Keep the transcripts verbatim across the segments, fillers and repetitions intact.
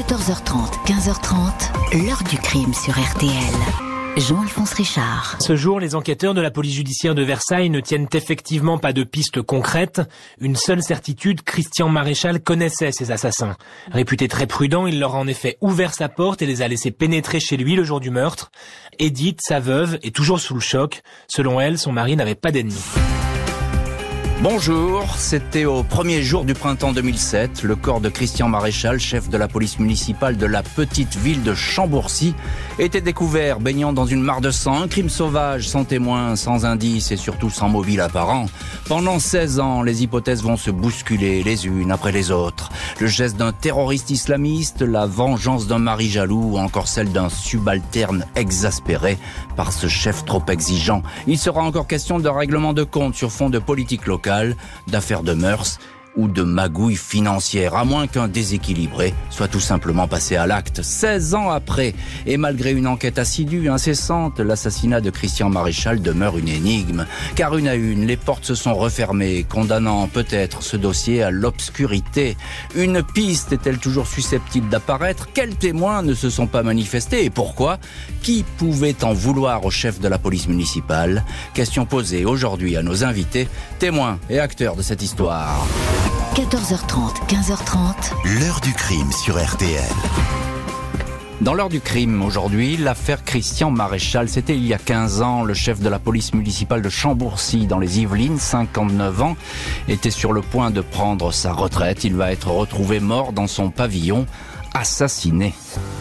quatorze heures trente, quinze heures trente, l'heure du crime sur R T L. Jean-Alphonse Richard. Ce jour, les enquêteurs de la police judiciaire de Versailles ne tiennent effectivement pas de pistes concrètes. Une seule certitude, Christian Maréchal connaissait ses assassins. Réputé très prudent, il leur a en effet ouvert sa porte et les a laissés pénétrer chez lui le jour du meurtre. Edith, sa veuve, est toujours sous le choc. Selon elle, son mari n'avait pas d'ennemis. Bonjour, c'était au premier jour du printemps deux mille sept. Le corps de Christian Maréchal, chef de la police municipale de la petite ville de Chambourcy, était découvert baignant dans une mare de sang. Un crime sauvage, sans témoins, sans indices et surtout sans mobile apparent. Pendant seize ans, les hypothèses vont se bousculer les unes après les autres. Le geste d'un terroriste islamiste, la vengeance d'un mari jaloux ou encore celle d'un subalterne exaspéré par ce chef trop exigeant. Il sera encore question de règlement de compte sur fond de politique locale, d'affaires de mœurs ou de magouilles financières, à moins qu'un déséquilibré soit tout simplement passé à l'acte. seize ans après, et malgré une enquête assidue, incessante, l'assassinat de Christian Maréchal demeure une énigme. Car une à une, les portes se sont refermées, condamnant peut-être ce dossier à l'obscurité. Une piste est-elle toujours susceptible d'apparaître? Quels témoins ne se sont pas manifestés et pourquoi? Qui pouvait en vouloir au chef de la police municipale? Question posée aujourd'hui à nos invités, témoins et acteurs de cette histoire. quatorze heures trente, quinze heures trente. L'heure du crime sur R T L. Dans l'heure du crime, aujourd'hui, l'affaire Christian Maréchal. C'était il y a quinze ans. Le chef de la police municipale de Chambourcy, dans les Yvelines, cinquante-neuf ans, était sur le point de prendre sa retraite. Il va être retrouvé mort dans son pavillon, assassiné.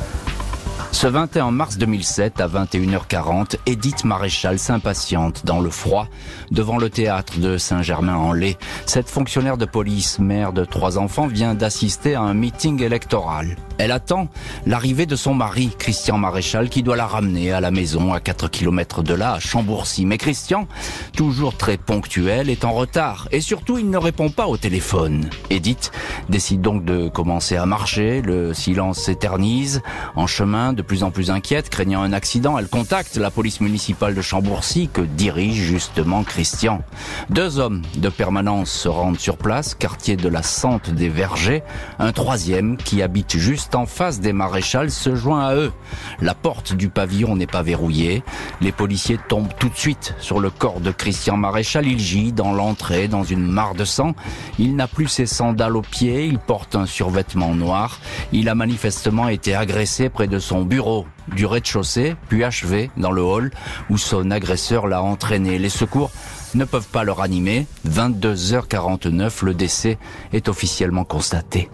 Ce vingt et un mars deux mille sept, à vingt et une heures quarante, Edith Maréchal s'impatiente dans le froid devant le théâtre de Saint-Germain-en-Laye. Cette fonctionnaire de police, mère de trois enfants, vient d'assister à un meeting électoral. Elle attend l'arrivée de son mari, Christian Maréchal, qui doit la ramener à la maison à quatre kilomètres de là, à Chambourcy. Mais Christian, toujours très ponctuel, est en retard. Et surtout, il ne répond pas au téléphone. Edith décide donc de commencer à marcher. Le silence s'éternise. En chemin, de plus en plus inquiète, craignant un accident, elle contacte la police municipale de Chambourcy que dirige justement Christian. Deux hommes de permanence se rendent sur place, quartier de la Sente des Vergers. Un troisième, qui habite juste en face des Maréchal, se joint à eux. La porte du pavillon n'est pas verrouillée. Les policiers tombent tout de suite sur le corps de Christian Maréchal. Il gît dans l'entrée, dans une mare de sang. Il n'a plus ses sandales aux pieds. Il porte un survêtement noir. Il a manifestement été agressé près de son bureau du rez-de-chaussée, puis achevé dans le hall où son agresseur l'a entraîné. Les secours ne peuvent pas le ranimer. vingt-deux heures quarante-neuf, le décès est officiellement constaté.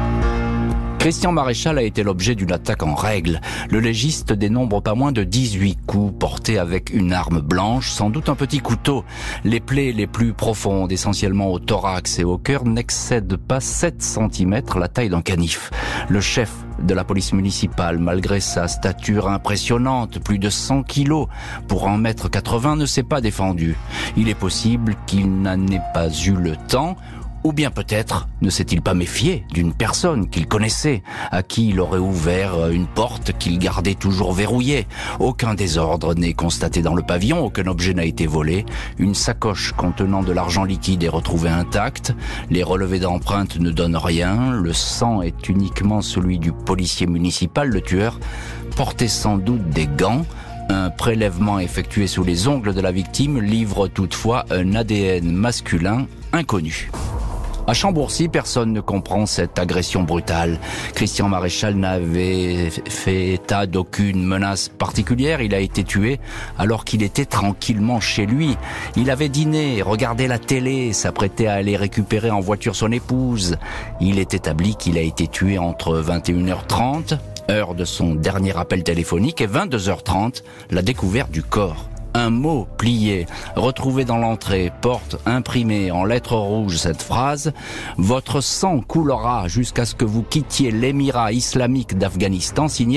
Christian Maréchal a été l'objet d'une attaque en règle. Le légiste dénombre pas moins de dix-huit coups portés avec une arme blanche, sans doute un petit couteau. Les plaies les plus profondes, essentiellement au thorax et au cœur, n'excèdent pas sept centimètres, la taille d'un canif. Le chef de la police municipale, malgré sa stature impressionnante, plus de cent kilos, pour un mètre quatre-vingts, ne s'est pas défendu. Il est possible qu'il n'en ait pas eu le temps, ou bien peut-être ne s'est-il pas méfié d'une personne qu'il connaissait, à qui il aurait ouvert une porte qu'il gardait toujours verrouillée. Aucun désordre n'est constaté dans le pavillon, aucun objet n'a été volé. Une sacoche contenant de l'argent liquide est retrouvée intacte. Les relevés d'empreintes ne donnent rien. Le sang est uniquement celui du policier municipal. Le tueur portait sans doute des gants. Un prélèvement effectué sous les ongles de la victime livre toutefois un A D N masculin inconnu. À Chambourcy, personne ne comprend cette agression brutale. Christian Maréchal n'avait fait état d'aucune menace particulière. Il a été tué alors qu'il était tranquillement chez lui. Il avait dîné, regardé la télé, s'apprêtait à aller récupérer en voiture son épouse. Il est établi qu'il a été tué entre vingt et une heures trente, heure de son dernier appel téléphonique, et vingt-deux heures trente, la découverte du corps. Un mot plié, retrouvé dans l'entrée, porte imprimée en lettres rouges cette phrase « Votre sang coulera jusqu'à ce que vous quittiez l'émirat islamique d'Afghanistan » signé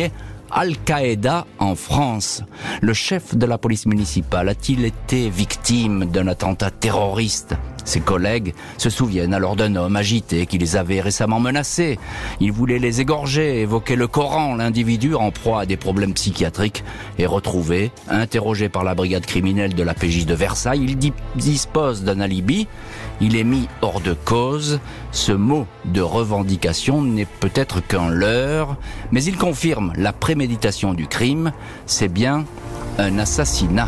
Al-Qaïda en France. Le chef de la police municipale a-t-il été victime d'un attentat terroriste ? Ses collègues se souviennent alors d'un homme agité qui les avait récemment menacés. Il voulait les égorger, évoquer le Coran. L'individu, en proie à des problèmes psychiatriques, est retrouvé, interrogé par la brigade criminelle de la P J de Versailles. Il di- dispose d'un alibi. Il est mis hors de cause. Ce mot de revendication n'est peut-être qu'un leurre, mais il confirme la préméditation du crime. C'est bien un assassinat.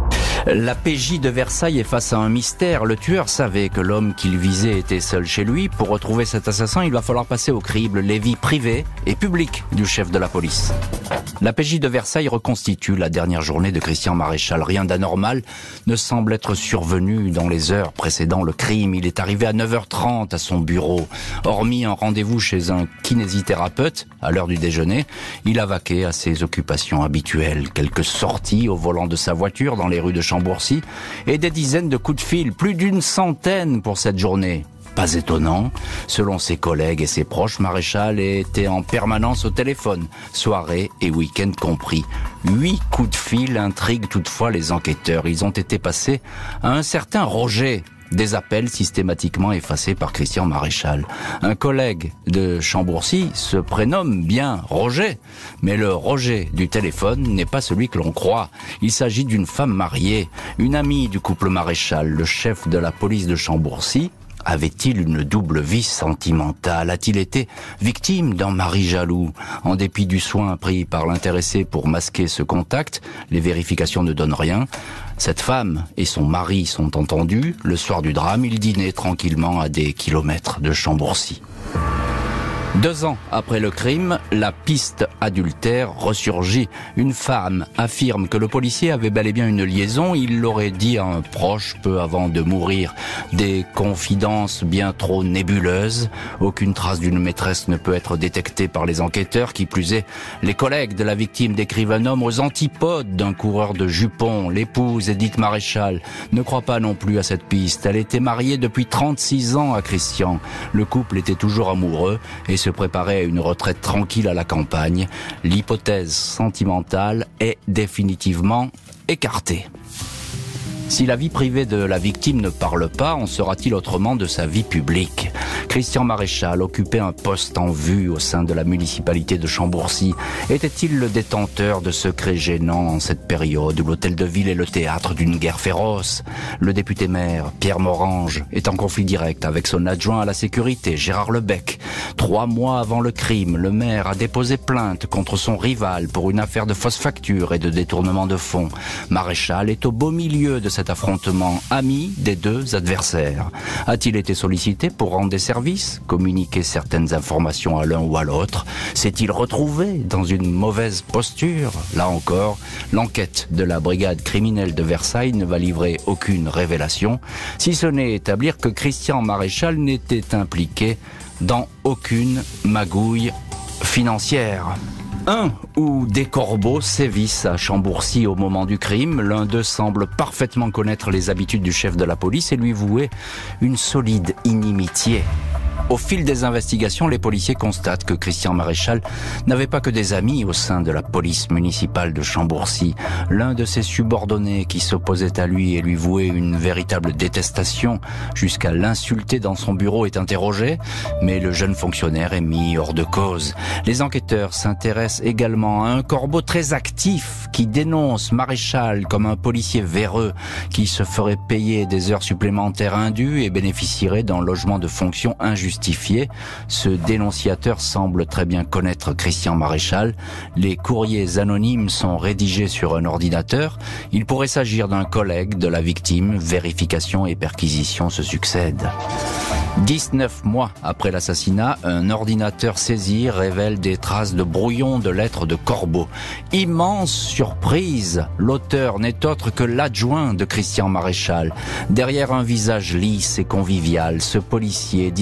La P J de Versailles est face à un mystère. Le tueur savait que l'homme qu'il visait était seul chez lui. Pour retrouver cet assassin, il va falloir passer au crible les vies privées et publiques du chef de la police. La P J de Versailles reconstitue la dernière journée de Christian Maréchal. Rien d'anormal ne semble être survenu dans les heures précédant le crime. Il est arrivé à neuf heures trente à son bureau. Hormis un rendez-vous chez un kinésithérapeute à l'heure du déjeuner, il a vaqué à ses occupations habituelles. Quelques sorties au volant de sa voiture dans les rues de Chambourcy et des dizaines de coups de fil, plus d'une centaine pour cette journée. Pas étonnant, selon ses collègues et ses proches, Maréchal était en permanence au téléphone, soirée et week-end compris. Huit coups de fil intriguent toutefois les enquêteurs. Ils ont été passés à un certain Roger. Des appels systématiquement effacés par Christian Maréchal. Un collègue de Chambourcy se prénomme bien Roger, mais le Roger du téléphone n'est pas celui que l'on croit. Il s'agit d'une femme mariée, une amie du couple Maréchal. Le chef de la police de Chambourcy avait-il une double vie sentimentale ? A-t-il été victime d'un mari jaloux ? En dépit du soin pris par l'intéressé pour masquer ce contact, les vérifications ne donnent rien. Cette femme et son mari sont entendus. Le soir du drame, ils dînaient tranquillement à des kilomètres de Chambourcy. Deux ans après le crime, la piste adultère ressurgit. Une femme affirme que le policier avait bel et bien une liaison. Il l'aurait dit à un proche peu avant de mourir. Des confidences bien trop nébuleuses. Aucune trace d'une maîtresse ne peut être détectée par les enquêteurs. Qui plus est, les collègues de la victime décrivent un homme aux antipodes d'un coureur de jupons. L'épouse, Edith Maréchal, ne croit pas non plus à cette piste. Elle était mariée depuis trente-six ans à Christian. Le couple était toujours amoureux et se préparait à une retraite tranquille à la campagne. L'hypothèse sentimentale est définitivement écartée. Si la vie privée de la victime ne parle pas, en sera-t-il autrement de sa vie publique ? Christian Maréchal occupait un poste en vue au sein de la municipalité de Chambourcy. Était-il le détenteur de secrets gênants en cette période où l'hôtel de ville est le théâtre d'une guerre féroce ? Le député-maire, Pierre Morange, est en conflit direct avec son adjoint à la sécurité, Gérard Lebec. Trois mois avant le crime, le maire a déposé plainte contre son rival pour une affaire de fausse facture et de détournement de fonds. Maréchal est au beau milieu de cet affrontement, ami des deux adversaires. A-t-il été sollicité pour rendre des services, communiquer certaines informations à l'un ou à l'autre ? S'est-il retrouvé dans une mauvaise posture ? Là encore, l'enquête de la brigade criminelle de Versailles ne va livrer aucune révélation, si ce n'est établir que Christian Maréchal n'était impliqué dans aucune magouille financière. Un ou des corbeaux sévissent à Chambourcy au moment du crime. L'un d'eux semble parfaitement connaître les habitudes du chef de la police et lui vouer une solide inimitié. Au fil des investigations, les policiers constatent que Christian Maréchal n'avait pas que des amis au sein de la police municipale de Chambourcy. L'un de ses subordonnés qui s'opposait à lui et lui vouait une véritable détestation jusqu'à l'insulter dans son bureau est interrogé, mais le jeune fonctionnaire est mis hors de cause. Les enquêteurs s'intéressent également à un corbeau très actif qui dénonce Maréchal comme un policier véreux qui se ferait payer des heures supplémentaires indues et bénéficierait d'un logement de fonction injustifié. Ce dénonciateur semble très bien connaître Christian Maréchal. Les courriers anonymes sont rédigés sur un ordinateur. Il pourrait s'agir d'un collègue de la victime. Vérification et perquisition se succèdent. dix-neuf mois après l'assassinat, un ordinateur saisi révèle des traces de brouillons de lettres de corbeau. Immense surprise, l'auteur n'est autre que l'adjoint de Christian Maréchal. Derrière un visage lisse et convivial, ce policier dissimulait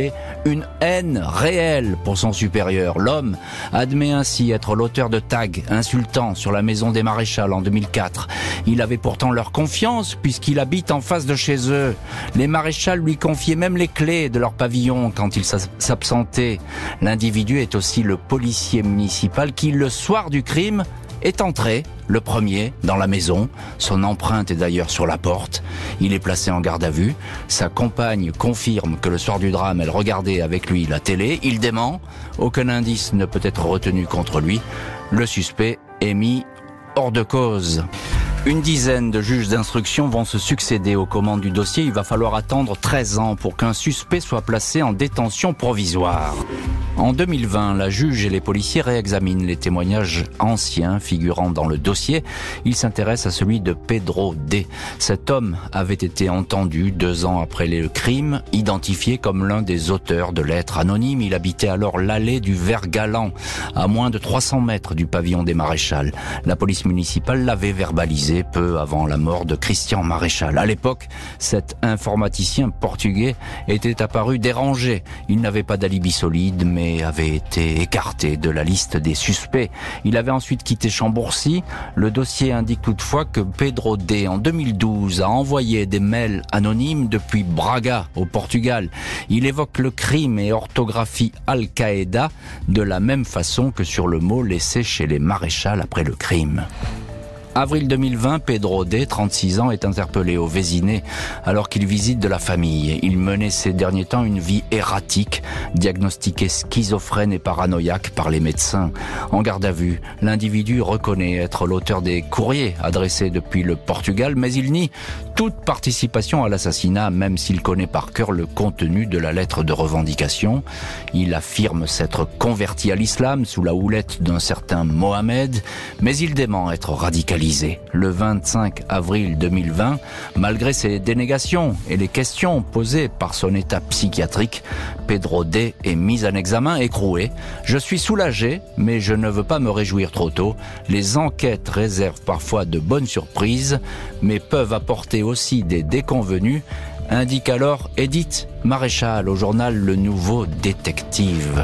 dissimulé une haine réelle pour son supérieur. L'homme admet ainsi être l'auteur de tags insultants sur la maison des Maréchal en deux mille quatre. Il avait pourtant leur confiance puisqu'il habite en face de chez eux. Les Maréchal lui confiaient même les clés de leur pavillon quand il s'absentait. L'individu est aussi le policier municipal qui, le soir du crime, est entré, le premier, dans la maison. Son empreinte est d'ailleurs sur la porte. Il est placé en garde à vue. Sa compagne confirme que le soir du drame, elle regardait avec lui la télé. Il dément. Aucun indice ne peut être retenu contre lui. Le suspect est mis hors de cause. Une dizaine de juges d'instruction vont se succéder aux commandes du dossier. Il va falloir attendre treize ans pour qu'un suspect soit placé en détention provisoire. En deux mille vingt, la juge et les policiers réexaminent les témoignages anciens figurant dans le dossier. Ils s'intéressent à celui de Pedro D. Cet homme avait été entendu deux ans après le crime, identifié comme l'un des auteurs de lettres anonymes. Il habitait alors l'allée du Vert-Galant, à moins de trois cents mètres du pavillon des Maréchal. La police municipale l'avait verbalisé peu avant la mort de Christian Maréchal. À l'époque, cet informaticien portugais était apparu dérangé. Il n'avait pas d'alibi solide, mais avait été écarté de la liste des suspects. Il avait ensuite quitté Chambourcy. Le dossier indique toutefois que Pedro D, en deux mille douze, a envoyé des mails anonymes depuis Braga, au Portugal. Il évoque le crime et orthographie Al-Qaïda de la même façon que sur le mot laissé chez les Maréchal après le crime. Avril deux mille vingt, Pedro D, trente-six ans, est interpellé au Vésinet alors qu'il visite de la famille. Il menait ces derniers temps une vie erratique, diagnostiqué schizophrène et paranoïaque par les médecins. En garde à vue, l'individu reconnaît être l'auteur des courriers adressés depuis le Portugal, mais il nie toute participation à l'assassinat, même s'il connaît par cœur le contenu de la lettre de revendication. Il affirme s'être converti à l'islam sous la houlette d'un certain Mohamed, mais il dément être radicalisé. Le vingt-cinq avril deux mille vingt, malgré ses dénégations et les questions posées par son état psychiatrique, Pedro D est mis en examen écroué. Je suis soulagé, mais je ne veux pas me réjouir trop tôt. Les enquêtes réservent parfois de bonnes surprises, mais peuvent apporter aussi des déconvenues, indique alors Edith Maréchal au journal Le Nouveau Détective.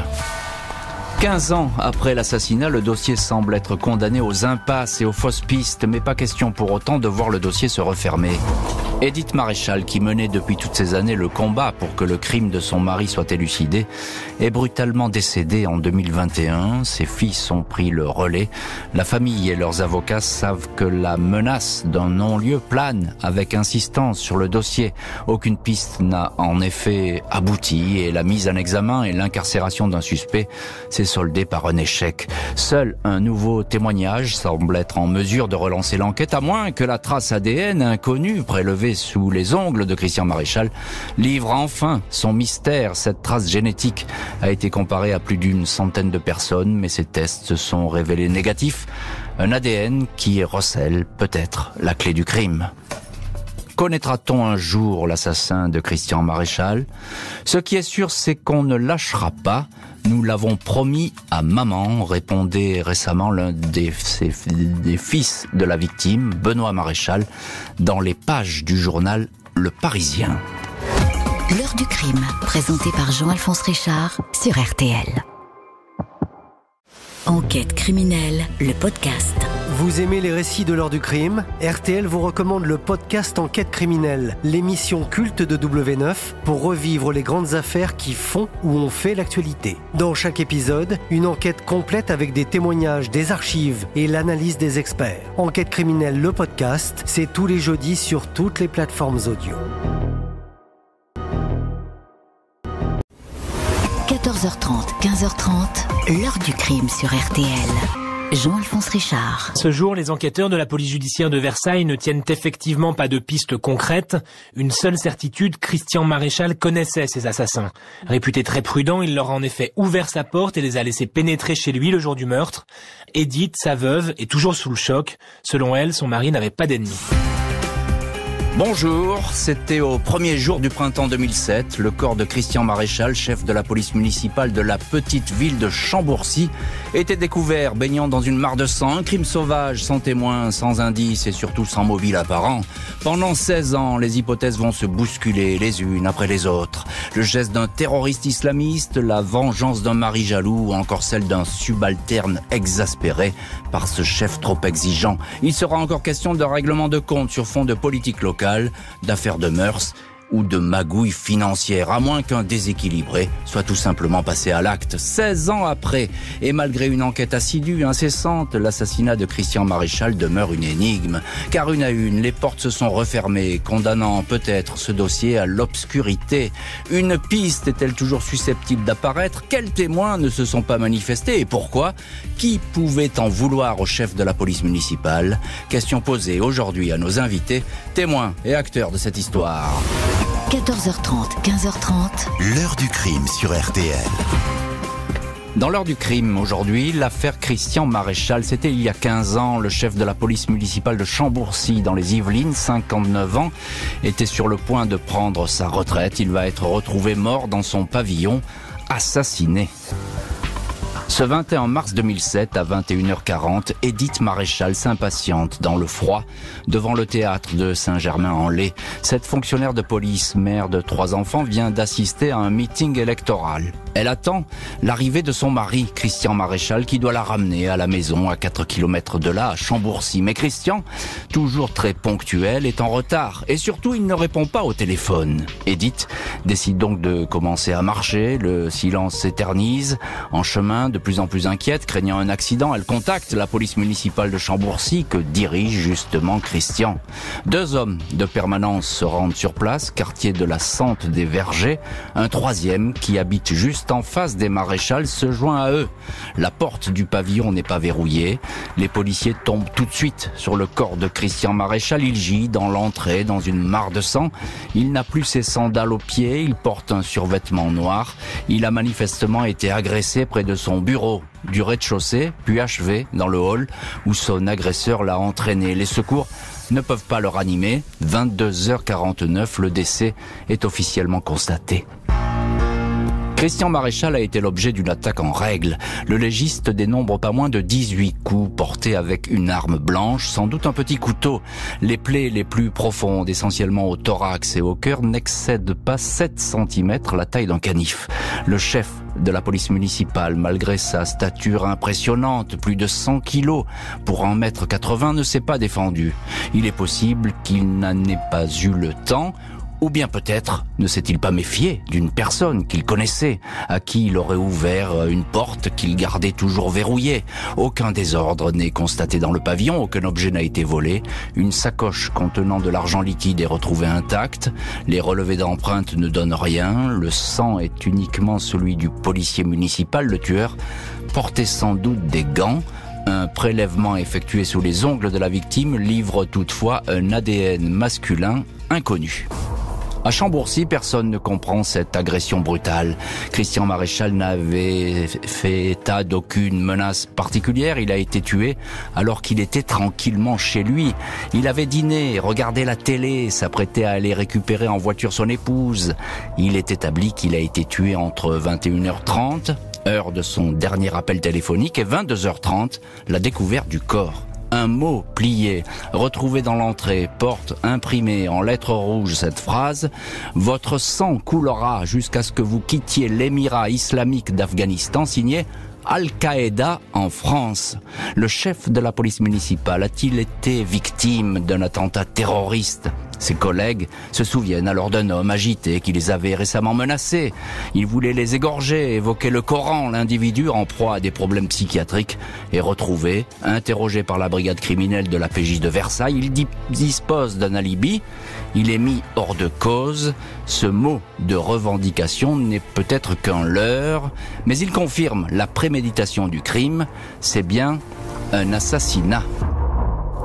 quinze ans après l'assassinat, le dossier semble être condamné aux impasses et aux fausses pistes, mais pas question pour autant de voir le dossier se refermer. Edith Maréchal, qui menait depuis toutes ces années le combat pour que le crime de son mari soit élucidé, est brutalement décédée en deux mille vingt et un. Ses fils ont pris le relais. La famille et leurs avocats savent que la menace d'un non-lieu plane avec insistance sur le dossier. Aucune piste n'a en effet abouti et la mise en examen et l'incarcération d'un suspect s'est soldée par un échec. Seul un nouveau témoignage semble être en mesure de relancer l'enquête, à moins que la trace A D N inconnue prélevée sous les ongles de Christian Maréchal livre enfin son mystère. Cette trace génétique a été comparée à plus d'une centaine de personnes, mais ces tests se sont révélés négatifs. Un A D N qui recèle peut-être la clé du crime. Connaîtra-t-on un jour l'assassin de Christian Maréchal ? Ce qui est sûr, c'est qu'on ne lâchera pas. Nous l'avons promis à maman, répondait récemment l'un des, des fils de la victime, Benoît Maréchal, dans les pages du journal Le Parisien. L'heure du crime, présenté par Jean-Alphonse Richard sur R T L. Enquête criminelle, le podcast. Vous aimez les récits de l'heure du crime ? R T L vous recommande le podcast Enquête criminelle, l'émission culte de W neuf pour revivre les grandes affaires qui font ou ont fait l'actualité. Dans chaque épisode, une enquête complète avec des témoignages, des archives et l'analyse des experts. Enquête criminelle, le podcast, c'est tous les jeudis sur toutes les plateformes audio. quatorze heures trente, quinze heures trente, l'heure du crime sur R T L. Jean-Alphonse Richard. Ce jour, les enquêteurs de la police judiciaire de Versailles ne tiennent effectivement pas de pistes concrètes. Une seule certitude, Christian Maréchal connaissait ces assassins. Réputé très prudent, il leur a en effet ouvert sa porte et les a laissés pénétrer chez lui le jour du meurtre. Edith, sa veuve, est toujours sous le choc. Selon elle, son mari n'avait pas d'ennemis. Bonjour, c'était au premier jour du printemps deux mille sept. Le corps de Christian Maréchal, chef de la police municipale de la petite ville de Chambourcy, était découvert baignant dans une mare de sang. Un crime sauvage, sans témoins, sans indices et surtout sans mobile apparent. Pendant seize ans, les hypothèses vont se bousculer les unes après les autres. Le geste d'un terroriste islamiste, la vengeance d'un mari jaloux ou encore celle d'un subalterne exaspéré par ce chef trop exigeant. Il sera encore question de règlement de compte sur fond de politique locale, d'affaires de mœurs ou de magouilles financières, à moins qu'un déséquilibré soit tout simplement passé à l'acte. seize ans après, et malgré une enquête assidue, incessante, l'assassinat de Christian Maréchal demeure une énigme. Car une à une, les portes se sont refermées, condamnant peut-être ce dossier à l'obscurité. Une piste est-elle toujours susceptible d'apparaître? Quels témoins ne se sont pas manifestés et pourquoi? Qui pouvait en vouloir au chef de la police municipale? Question posée aujourd'hui à nos invités, témoins et acteurs de cette histoire. quatorze heures trente, quinze heures trente. L'heure du crime sur R T L. Dans l'heure du crime, aujourd'hui, l'affaire Christian Maréchal. C'était il y a quinze ans. Le chef de la police municipale de Chambourcy, dans les Yvelines, cinquante-neuf ans, était sur le point de prendre sa retraite. Il va être retrouvé mort dans son pavillon, assassiné. Ce vingt et un mars deux mille sept, à vingt et une heures quarante, Edith Maréchal s'impatiente dans le froid devant le théâtre de Saint-Germain-en-Laye. Cette fonctionnaire de police, mère de trois enfants, vient d'assister à un meeting électoral. Elle attend l'arrivée de son mari, Christian Maréchal, qui doit la ramener à la maison à quatre kilomètres de là, à Chambourcy. Mais Christian, toujours très ponctuel, est en retard. Et surtout, il ne répond pas au téléphone. Edith décide donc de commencer à marcher. Le silence s'éternise. En chemin, de plus en plus inquiète, craignant un accident, elle contacte la police municipale de Chambourcy que dirige justement Christian. Deux hommes de permanence se rendent sur place, quartier de la Sente des Vergers. Un troisième, qui habite juste en face des Maréchal, se joint à eux. La porte du pavillon n'est pas verrouillée. Les policiers tombent tout de suite sur le corps de Christian Maréchal. Il gît dans l'entrée, dans une mare de sang. Il n'a plus ses sandales aux pieds. Il porte un survêtement noir. Il a manifestement été agressé près de son bureau du rez-de-chaussée, puis achevé dans le hall où son agresseur l'a entraîné. Les secours ne peuvent pas le ranimer. vingt-deux heures quarante-neuf, le décès est officiellement constaté. Christian Maréchal a été l'objet d'une attaque en règle. Le légiste dénombre pas moins de dix-huit coups portés avec une arme blanche, sans doute un petit couteau. Les plaies les plus profondes, essentiellement au thorax et au cœur, n'excèdent pas sept centimètres, la taille d'un canif. Le chef de la police municipale, malgré sa stature impressionnante, plus de cent kilos, pour un mètre quatre-vingts, ne s'est pas défendu. Il est possible qu'il n'en ait pas eu le temps, ou bien peut-être ne s'est-il pas méfié d'une personne qu'il connaissait, à qui il aurait ouvert une porte qu'il gardait toujours verrouillée. Aucun désordre n'est constaté dans le pavillon, aucun objet n'a été volé. Une sacoche contenant de l'argent liquide est retrouvée intacte. Les relevés d'empreintes ne donnent rien. Le sang est uniquement celui du policier municipal. Le tueur portait sans doute des gants. Un prélèvement effectué sous les ongles de la victime livre toutefois un A D N masculin inconnu. À Chambourcy, personne ne comprend cette agression brutale. Christian Maréchal n'avait fait état d'aucune menace particulière. Il a été tué alors qu'il était tranquillement chez lui. Il avait dîné, regardé la télé, s'apprêtait à aller récupérer en voiture son épouse. Il est établi qu'il a été tué entre vingt et une heures trente, heure de son dernier appel téléphonique, et vingt-deux heures trente, la découverte du corps. Un mot plié, retrouvé dans l'entrée, porte imprimée en lettres rouges cette phrase: « Votre sang coulera jusqu'à ce que vous quittiez l'émirat islamique d'Afghanistan », signé Al-Qaïda en France. Le chef de la police municipale a-t-il été victime d'un attentat terroriste? Ses collègues se souviennent alors d'un homme agité qui les avait récemment menacés. Il voulait les égorger, évoquer le Coran. L'individu, en proie à des problèmes psychiatriques, est retrouvé, interrogé par la brigade criminelle de la P J de Versailles. Il dispose d'un alibi. Il est mis hors de cause. Ce mot de revendication n'est peut-être qu'un leurre, mais il confirme la préméditation du crime. C'est bien un assassinat.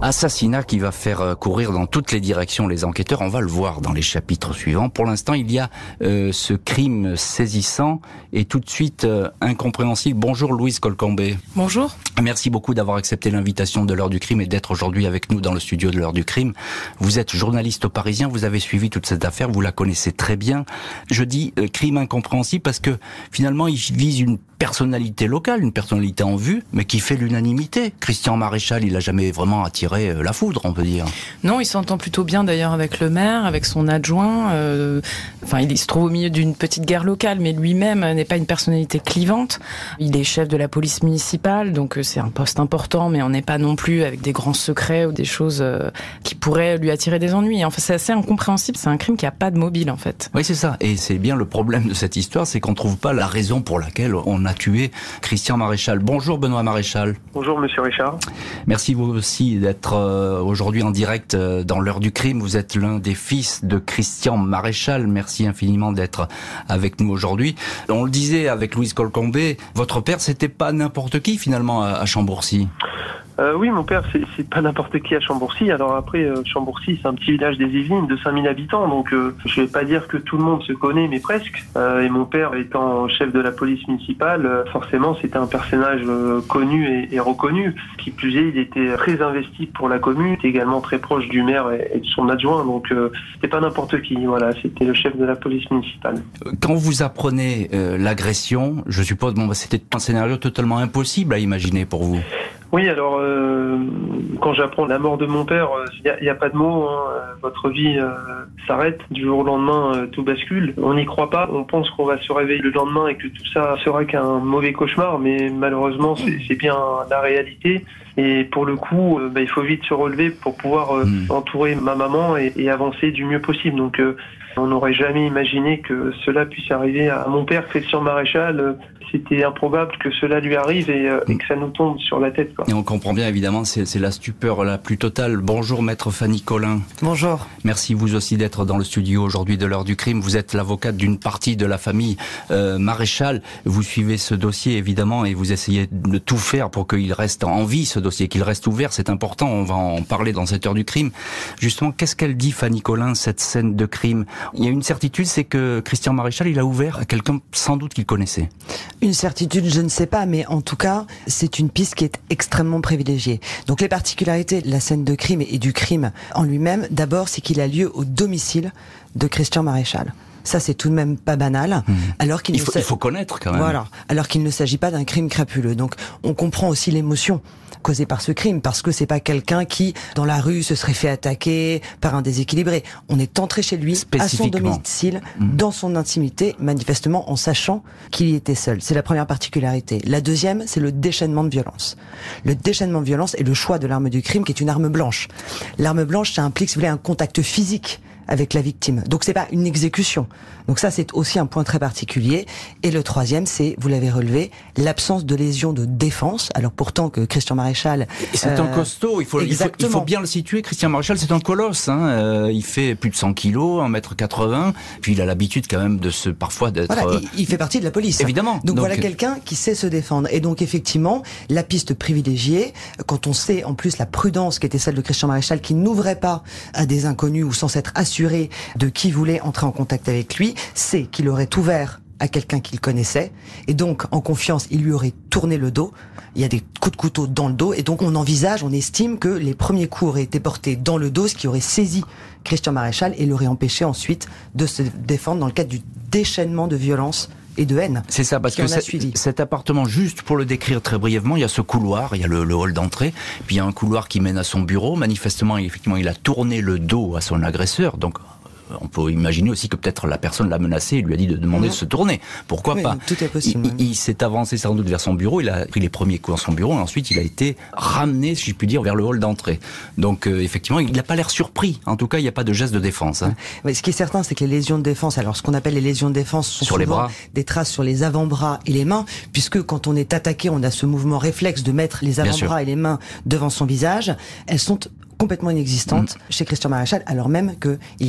Assassinat qui va faire courir dans toutes les directions les enquêteurs. On va le voir dans les chapitres suivants. Pour l'instant, il y a euh, ce crime saisissant et tout de suite euh, incompréhensible. Bonjour Louise Colcombé. Bonjour. Merci beaucoup d'avoir accepté l'invitation de l'heure du crime et d'être aujourd'hui avec nous dans le studio de l'heure du crime. Vous êtes journaliste au Parisien, vous avez suivi toute cette affaire, vous la connaissez très bien. Je dis euh, crime incompréhensible parce que finalement il vise une personnalité locale, une personnalité en vue, mais qui fait l'unanimité. Christian Maréchal, il a jamais vraiment attiré euh, la foudre, on peut dire. Non, il s'entend plutôt bien d'ailleurs avec le maire, avec son adjoint. Euh, enfin, il se trouve au milieu d'une petite guerre locale, mais lui-même n'est pas une personnalité clivante. Il est chef de la police municipale, donc c'est un poste important, mais on n'est pas non plus avec des grands secrets ou des choses euh, qui pourraient lui attirer des ennuis. Enfin, c'est assez incompréhensible, c'est un crime qui a pas de mobile en fait. Oui, c'est ça. Et c'est bien le problème de cette histoire, c'est qu'on trouve pas la raison pour laquelle on a tué Christian Maréchal. Bonjour Benoît Maréchal. Bonjour Monsieur Richard. Merci vous aussi d'être euh, aujourd'hui en direct euh, dans l'heure du crime. Vous êtes l'un des fils de Christian Maréchal. Merci infiniment d'être avec nous aujourd'hui. On le disait avec Louise Colcombé, votre père c'était pas n'importe qui finalement à, à Chambourcy. Euh, oui, mon père, c'est, c'est pas n'importe qui à Chambourcy. Alors après, euh, Chambourcy, c'est un petit village des Yvelines de cinq mille habitants, donc euh, je vais pas dire que tout le monde se connaît, mais presque. Euh, et mon père, étant chef de la police municipale, euh, forcément, c'était un personnage euh, connu et, et reconnu. Qui plus est, il était très investi pour la commune, était également très proche du maire et, et de son adjoint, donc euh, c'était pas n'importe qui. Voilà, c'était le chef de la police municipale. Quand vous apprenez euh, l'agression, je suppose, bon, bah, c'était un scénario totalement impossible à imaginer pour vous. Oui, alors euh, quand j'apprends la mort de mon père, il euh, n'y a, a pas de mots. Hein, votre vie euh, s'arrête du jour au lendemain, euh, tout bascule. On n'y croit pas. On pense qu'on va se réveiller le lendemain et que tout ça sera qu'un mauvais cauchemar, mais malheureusement, c'est, c'est bien la réalité. Et pour le coup, euh, bah, il faut vite se relever pour pouvoir euh, mmh. entourer ma maman et, et avancer du mieux possible. Donc, euh, on n'aurait jamais imaginé que cela puisse arriver à mon père, Christian Maréchal. Euh, C'était improbable que cela lui arrive et, euh, et que ça nous tombe sur la tête, quoi. Et on comprend bien, évidemment, c'est, c'est la stupeur la plus totale. Bonjour, maître Fanny Collin. Bonjour. Merci vous aussi d'être dans le studio aujourd'hui de l'heure du crime. Vous êtes l'avocate d'une partie de la famille euh, Maréchal. Vous suivez ce dossier, évidemment, et vous essayez de tout faire pour qu'il reste en vie, ce dossier, qu'il reste ouvert. C'est important, on va en parler dans cette heure du crime. Justement, qu'est-ce qu'elle dit, Fanny Collin, cette scène de crime? Il y a une certitude, c'est que Christian Maréchal, il a ouvert à quelqu'un sans doute qu'il connaissait. Une certitude, je ne sais pas, mais en tout cas, c'est une piste qui est extrêmement privilégiée. Donc les particularités de la scène de crime et du crime en lui-même, d'abord, c'est qu'il a lieu au domicile de Christian Maréchal. Ça, c'est tout de même pas banal. Mmh. Alors qu'il il, faut, sa... il faut connaître quand même. Voilà. Alors qu'il ne s'agit pas d'un crime crapuleux. Donc, on comprend aussi l'émotion causée par ce crime, parce que c'est pas quelqu'un qui, dans la rue, se serait fait attaquer par un déséquilibré. On est entré chez lui, à son domicile, mmh. dans son intimité, manifestement en sachant qu'il y était seul. C'est la première particularité. La deuxième, c'est le déchaînement de violence. Le déchaînement de violence et le choix de l'arme du crime, qui est une arme blanche. L'arme blanche, ça implique, si vous voulez, un contact physique avec la victime. Donc c'est pas une exécution. Donc ça, c'est aussi un point très particulier. Et le troisième, c'est, vous l'avez relevé, l'absence de lésion de défense. Alors pourtant que Christian Maréchal... Et c'est euh, un costaud, il faut, il, faut, il faut bien le situer. Christian Maréchal, c'est un colosse. Hein. Euh, il fait plus de cent kilos, un mètre quatre-vingts. Puis il a l'habitude quand même de se, parfois d'être... Voilà, il, il fait partie de la police. Évidemment. Donc, donc voilà quelqu'un qui sait se défendre. Et donc effectivement, la piste privilégiée, quand on sait en plus la prudence qui était celle de Christian Maréchal, qui n'ouvrait pas à des inconnus ou sans s'être assuré de qui voulait entrer en contact avec lui, c'est qu'il aurait ouvert à quelqu'un qu'il connaissait, et donc en confiance, il lui aurait tourné le dos. Il y a des coups de couteau dans le dos, et donc on envisage, on estime que les premiers coups auraient été portés dans le dos, ce qui aurait saisi Christian Maréchal et l'aurait empêché ensuite de se défendre dans le cadre du déchaînement de violence et de haine. C'est ça, parce que cet, cet appartement, juste pour le décrire très brièvement, il y a ce couloir, il y a le, le hall d'entrée, puis il y a un couloir qui mène à son bureau. Manifestement, effectivement, il a tourné le dos à son agresseur, donc on peut imaginer aussi que peut-être la personne l'a menacé et lui a dit de demander mmh. de se tourner. Pourquoi oui, pas? Tout est possible. Il, il s'est avancé sans doute vers son bureau, il a pris les premiers coups dans son bureau et ensuite il a été ramené, si je puis dire, vers le hall d'entrée. Donc euh, effectivement, il n'a pas l'air surpris. En tout cas, il n'y a pas de geste de défense. Hein. Mais ce qui est certain, c'est que les lésions de défense, alors ce qu'on appelle les lésions de défense sont sur les bras, des traces sur les avant-bras et les mains, puisque quand on est attaqué, on a ce mouvement réflexe de mettre les avant-bras et les mains devant son visage. Elles sont complètement inexistantes mmh. chez Christian Maréchal, alors même qu'il y a eu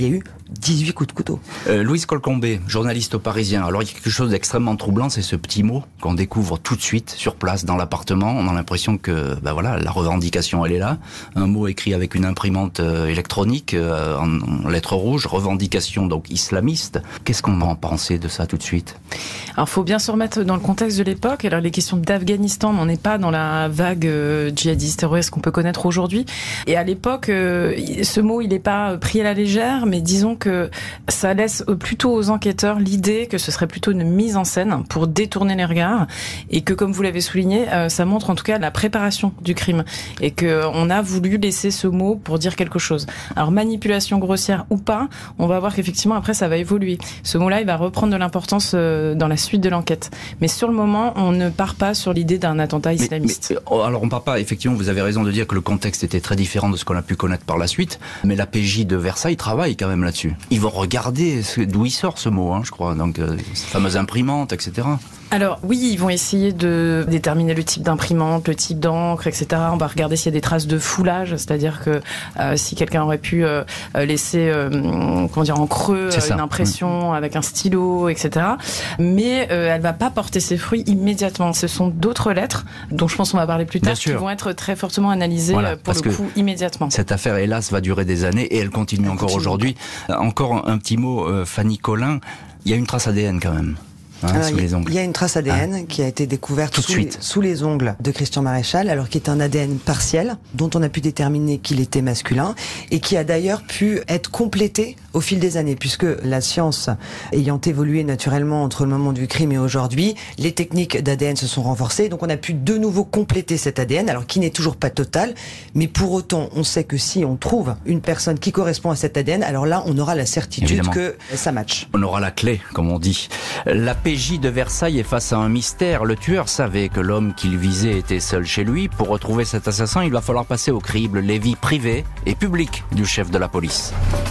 dix-huit coups de couteau. Euh, Louise Colcombé, journaliste au Parisien. Alors il y a quelque chose d'extrêmement troublant, c'est ce petit mot qu'on découvre tout de suite sur place dans l'appartement. On a l'impression que ben voilà, la revendication elle est là. Un mot écrit avec une imprimante euh, électronique euh, en, en lettres rouges, revendication donc islamiste. Qu'est-ce qu'on va en penser de ça tout de suite? Alors faut bien se remettre dans le contexte de l'époque. Alors les questions d'Afghanistan, on n'est pas dans la vague euh, djihadiste terroriste qu'on peut connaître aujourd'hui. Et à l'époque, euh, ce mot il n'est pas pris à la légère, mais disons que ça laisse plutôt aux enquêteurs l'idée que ce serait plutôt une mise en scène pour détourner les regards, et que comme vous l'avez souligné, euh, ça montre en tout cas la préparation du crime, et que on a voulu laisser ce mot pour dire quelque chose. Alors manipulation grossière ou pas, on va voir qu'effectivement après ça va évoluer. Ce mot-là il va reprendre de l'importance euh, dans la suite de l'enquête. Mais sur le moment, on ne part pas sur l'idée d'un attentat islamiste. Mais, mais, alors on part pas, effectivement vous avez raison de dire que le contexte était très différent de ce qu'on a pu connaître par la suite, mais la P J de Versailles travaille quand même là-dessus. Ils vont regarder d'où il sort ce mot, hein, je crois, donc euh, cette fameuse imprimante, et cetera. Alors oui, ils vont essayer de déterminer le type d'imprimante, le type d'encre, et cetera. On va regarder s'il y a des traces de foulage, c'est-à-dire que euh, si quelqu'un aurait pu euh, laisser, euh, comment dire, en creux euh, une impression mmh. avec un stylo, et cetera. Mais euh, elle va pas porter ses fruits immédiatement. Ce sont d'autres lettres, dont je pense qu'on va parler plus tard, qui vont être très fortement analysées voilà, pour le coup immédiatement. Cette affaire, hélas, va durer des années et elle continue elle encore continue. aujourd'hui. Encore un petit mot, euh, Fanny Collin, il y a une trace A D N quand même. Hein, alors, sous les ongles. Il y a une trace A D N ah. qui a été découverte sous les, sous les ongles de Christian Maréchal, alors qui est un A D N partiel, dont on a pu déterminer qu'il était masculin, et qui a d'ailleurs pu être complété au fil des années, puisque la science ayant évolué naturellement entre le moment du crime et aujourd'hui, les techniques d'A D N se sont renforcées, donc on a pu de nouveau compléter cet A D N, alors qui n'est toujours pas total, mais pour autant, on sait que si on trouve une personne qui correspond à cet A D N, alors là, on aura la certitude Évidemment. que ça match. On aura la clé, comme on dit. La P J de Versailles est face à un mystère. Le tueur savait que l'homme qu'il visait était seul chez lui. Pour retrouver cet assassin, il va falloir passer au crible les vies privées et publiques du chef de la police.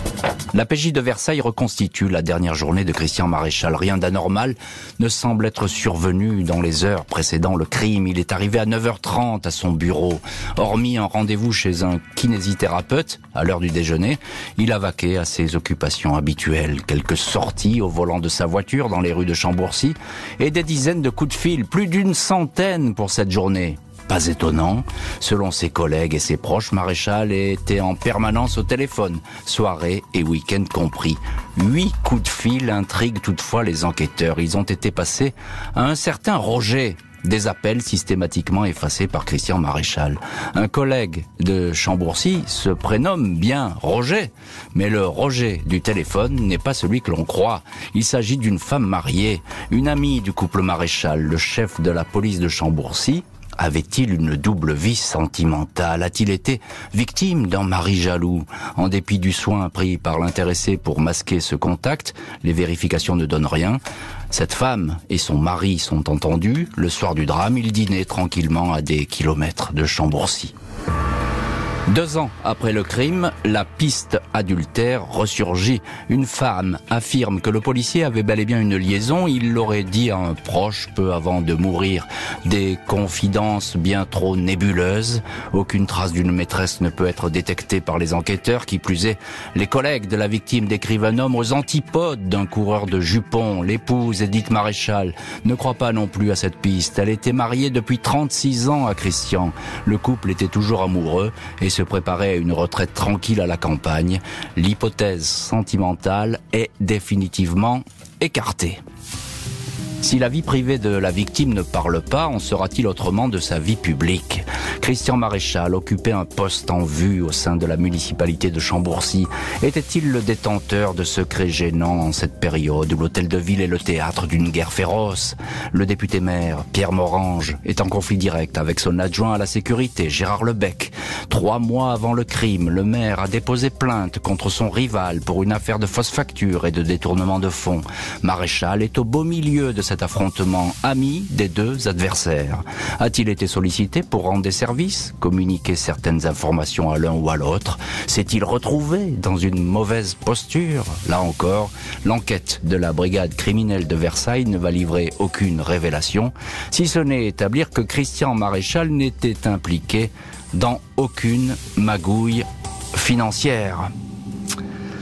La P J de Versailles reconstitue la dernière journée de Christian Maréchal. Rien d'anormal ne semble être survenu dans les heures précédant le crime. Il est arrivé à neuf heures trente à son bureau. Hormis un rendez-vous chez un kinésithérapeute à l'heure du déjeuner, il a vaqué à ses occupations habituelles. Quelques sorties au volant de sa voiture dans les rues de Chambourcy et des dizaines de coups de fil, plus d'une centaine pour cette journée. Pas étonnant, selon ses collègues et ses proches, Maréchal était en permanence au téléphone, soirée et week-end compris. Huit coups de fil intriguent toutefois les enquêteurs. Ils ont été passés à un certain Roger. Des appels systématiquement effacés par Christian Maréchal. Un collègue de Chambourcy se prénomme bien Roger, mais le Roger du téléphone n'est pas celui que l'on croit. Il s'agit d'une femme mariée, une amie du couple Maréchal, le chef de la police de Chambourcy. Avait-il une double vie sentimentale? A-t-il été victime d'un mari jaloux? En dépit du soin pris par l'intéressé pour masquer ce contact, les vérifications ne donnent rien. Cette femme et son mari sont entendus. Le soir du drame, ils dînaient tranquillement à des kilomètres de Chambourcy. Deux ans après le crime, la piste adultère ressurgit. Une femme affirme que le policier avait bel et bien une liaison. Il l'aurait dit à un proche peu avant de mourir. Des confidences bien trop nébuleuses. Aucune trace d'une maîtresse ne peut être détectée par les enquêteurs. Qui plus est, les collègues de la victime décrivent un homme aux antipodes d'un coureur de jupons. L'épouse, Edith Maréchal, ne croit pas non plus à cette piste. Elle était mariée depuis trente-six ans à Christian. Le couple était toujours amoureux et se préparait à une retraite tranquille à la campagne. L'hypothèse sentimentale est définitivement écartée. Si la vie privée de la victime ne parle pas, en sera-t-il autrement de sa vie publique? Christian Maréchal occupait un poste en vue au sein de la municipalité de Chambourcy. Était-il le détenteur de secrets gênants en cette période où l'hôtel de ville est le théâtre d'une guerre féroce? Le député maire, Pierre Morange, est en conflit direct avec son adjoint à la sécurité, Gérard Lebec. Trois mois avant le crime, le maire a déposé plainte contre son rival pour une affaire de fausse facture et de détournement de fonds. Maréchal est au beau milieu de cet affrontement, ami des deux adversaires. A-t-il été sollicité pour rendre des services, communiquer certaines informations à l'un ou à l'autre? S'est-il retrouvé dans une mauvaise posture? Là encore, l'enquête de la brigade criminelle de Versailles ne va livrer aucune révélation, si ce n'est établir que Christian Maréchal n'était impliqué dans aucune magouille financière.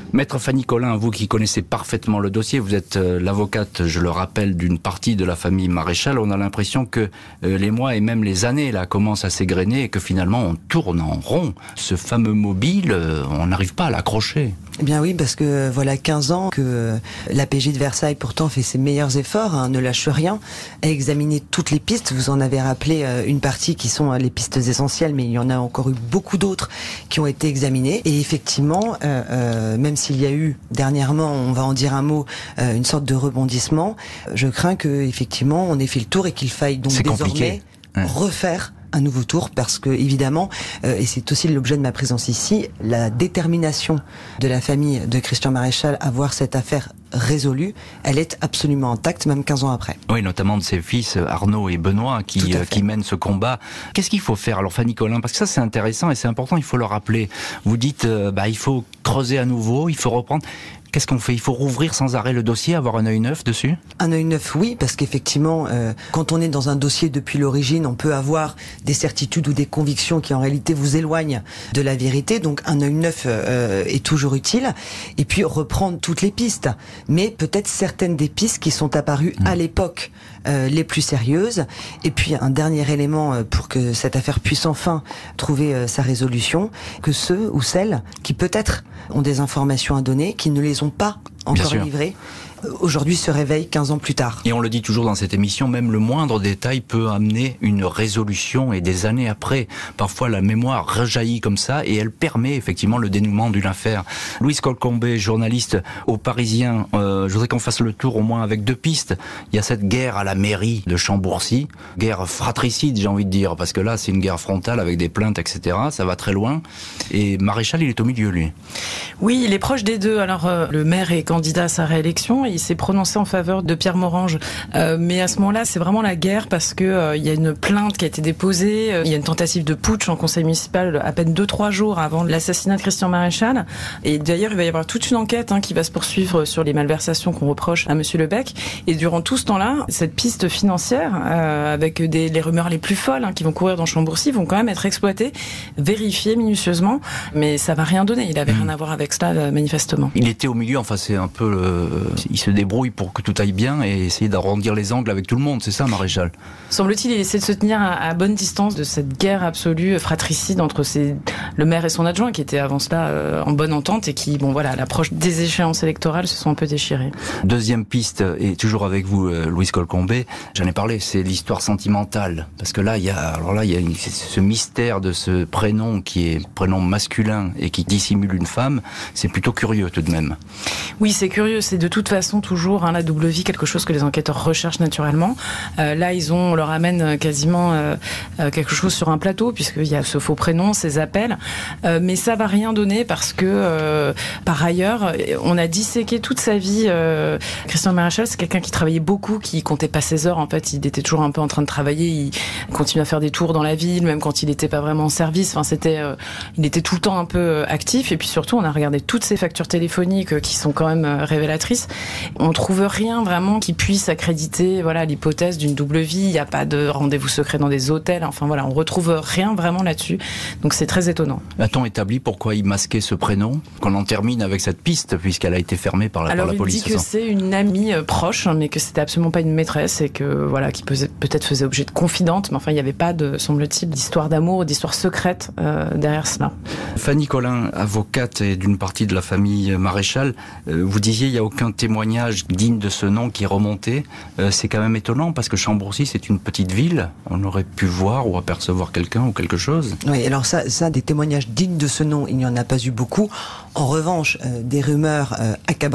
Maître Fanny Collin, vous qui connaissez parfaitement le dossier, vous êtes euh, l'avocate, je le rappelle, d'une partie de la famille Maréchal. On a l'impression que euh, les mois et même les années là commencent à s'égrener et que finalement on tourne en rond. Ce fameux mobile, euh, on n'arrive pas à l'accrocher. Eh bien oui, parce que voilà quinze ans que l'A P J de Versailles pourtant fait ses meilleurs efforts, hein, ne lâche rien, a examiné toutes les pistes. Vous en avez rappelé euh, une partie qui sont euh, les pistes essentielles, mais il y en a encore eu beaucoup d'autres qui ont été examinées. Et effectivement, euh, euh, même s'il y a eu dernièrement, on va en dire un mot, euh, une sorte de rebondissement, je crains que effectivement on ait fait le tour et qu'il faille donc C'est désormais compliqué. Ouais. refaire un nouveau tour parce que évidemment, euh, et c'est aussi l'objet de ma présence ici, la détermination de la famille de Christian Maréchal à voir cette affaire résolue, elle est absolument intacte, même quinze ans après. Oui, notamment de ses fils Arnaud et Benoît qui, euh, qui mènent ce combat. Qu'est-ce qu'il faut faire alors, Fanny Collin? Parce que ça c'est intéressant et c'est important, il faut le rappeler. Vous dites, euh, bah, il faut creuser à nouveau, il faut reprendre. Qu'est-ce qu'on fait? Il faut rouvrir sans arrêt le dossier, avoir un œil neuf dessus? Un œil neuf, oui, parce qu'effectivement, euh, quand on est dans un dossier depuis l'origine, on peut avoir des certitudes ou des convictions qui en réalité vous éloignent de la vérité. Donc un œil neuf euh, est toujours utile. Et puis reprendre toutes les pistes, mais peut-être certaines des pistes qui sont apparues mmh. à l'époque euh, les plus sérieuses. Et puis un dernier élément euh, pour que cette affaire puisse enfin trouver euh, sa résolution, que ceux ou celles qui peut-être ont des informations à donner, qui ne les ont pas encore livrées, aujourd'hui se réveille quinze ans plus tard. Et on le dit toujours dans cette émission, même le moindre détail peut amener une résolution et des années après, parfois la mémoire rejaillit comme ça et elle permet effectivement le dénouement d'une affaire. Louise Colcombé, journaliste au Parisien, euh, je voudrais qu'on fasse le tour au moins avec deux pistes. Il y a cette guerre à la mairie de Chambourcy, guerre fratricide j'ai envie de dire, parce que là c'est une guerre frontale avec des plaintes, et cetera. Ça va très loin. Et Maréchal, il est au milieu, lui. Oui, il est proche des deux. Alors euh, le maire est candidat à sa réélection. Il s'est prononcé en faveur de Pierre Morange, euh, mais à ce moment-là, c'est vraiment la guerre parce que euh, il y a une plainte qui a été déposée, euh, il y a une tentative de putsch en conseil municipal à peine deux trois jours avant l'assassinat de Christian Maréchal. Et d'ailleurs, il va y avoir toute une enquête hein, qui va se poursuivre sur les malversations qu'on reproche à Monsieur Lebec. Et durant tout ce temps-là, cette piste financière, euh, avec des, les rumeurs les plus folles hein, qui vont courir dans Chambourcy, vont quand même être exploitées, vérifiées minutieusement, mais ça va rien donner. Il avait mmh. rien à voir avec cela, euh, manifestement. Il était au milieu, enfin c'est un peu, le... il se débrouille pour que tout aille bien et essayer d'arrondir les angles avec tout le monde, c'est ça, Maréchal? Semble-t-il, il essaie de se tenir à, à bonne distance de cette guerre absolue, fratricide entre ses, le maire et son adjoint, qui étaient avant cela euh, en bonne entente et qui, bon voilà, à l'approche des échéances électorales, se sont un peu déchirés. Deuxième piste, et toujours avec vous, euh, Louise Colcombé, j'en ai parlé, c'est l'histoire sentimentale, parce que là, il y a, alors là, il y a une, ce mystère de ce prénom qui est prénom masculin et qui dissimule une femme, c'est plutôt curieux tout de même. Oui, c'est curieux, c'est de toute façon toujours hein, la double vie, quelque chose que les enquêteurs recherchent naturellement. Euh, là, ils ont, on leur amène quasiment euh, quelque chose sur un plateau, puisqu'il y a ce faux prénom, ces appels, euh, mais ça va rien donner parce que, euh, par ailleurs, on a disséqué toute sa vie. Euh, Christian Maréchal, c'est quelqu'un qui travaillait beaucoup, qui comptait pas ses heures, en fait, il était toujours un peu en train de travailler, il continuait à faire des tours dans la ville, même quand il n'était pas vraiment en service, enfin, c'était, euh, il était tout le temps un peu actif, et puis surtout, on a regardé toutes ses factures téléphoniques euh, qui sont quand même révélatrices. On trouve rien vraiment qui puisse accréditer voilà l'hypothèse d'une double vie. Il n'y a pas de rendez-vous secret dans des hôtels. Enfin voilà, on retrouve rien vraiment là-dessus. Donc c'est très étonnant. A-t-on établi pourquoi il masquait ce prénom? Qu'on en termine avec cette piste puisqu'elle a été fermée par la, Alors, par la police. Alors il dit que c'est une amie euh, proche, mais que c'était absolument pas une maîtresse et que voilà qui peut-être faisait objet de confidente. Mais enfin il n'y avait pas de, semble-t-il, d'histoire d'amour, d'histoire secrète euh, derrière cela. Fanny Collin, avocate et d'une partie de la famille Maréchal, euh, vous disiez il n'y a aucun témoignage digne de ce nom qui est remonté. Euh, c'est quand même étonnant parce que Chambourcy c'est une petite ville. On aurait pu voir ou apercevoir quelqu'un ou quelque chose. Oui, alors ça, ça des témoignages dignes de ce nom, il n'y en a pas eu beaucoup. En revanche, euh, des rumeurs euh,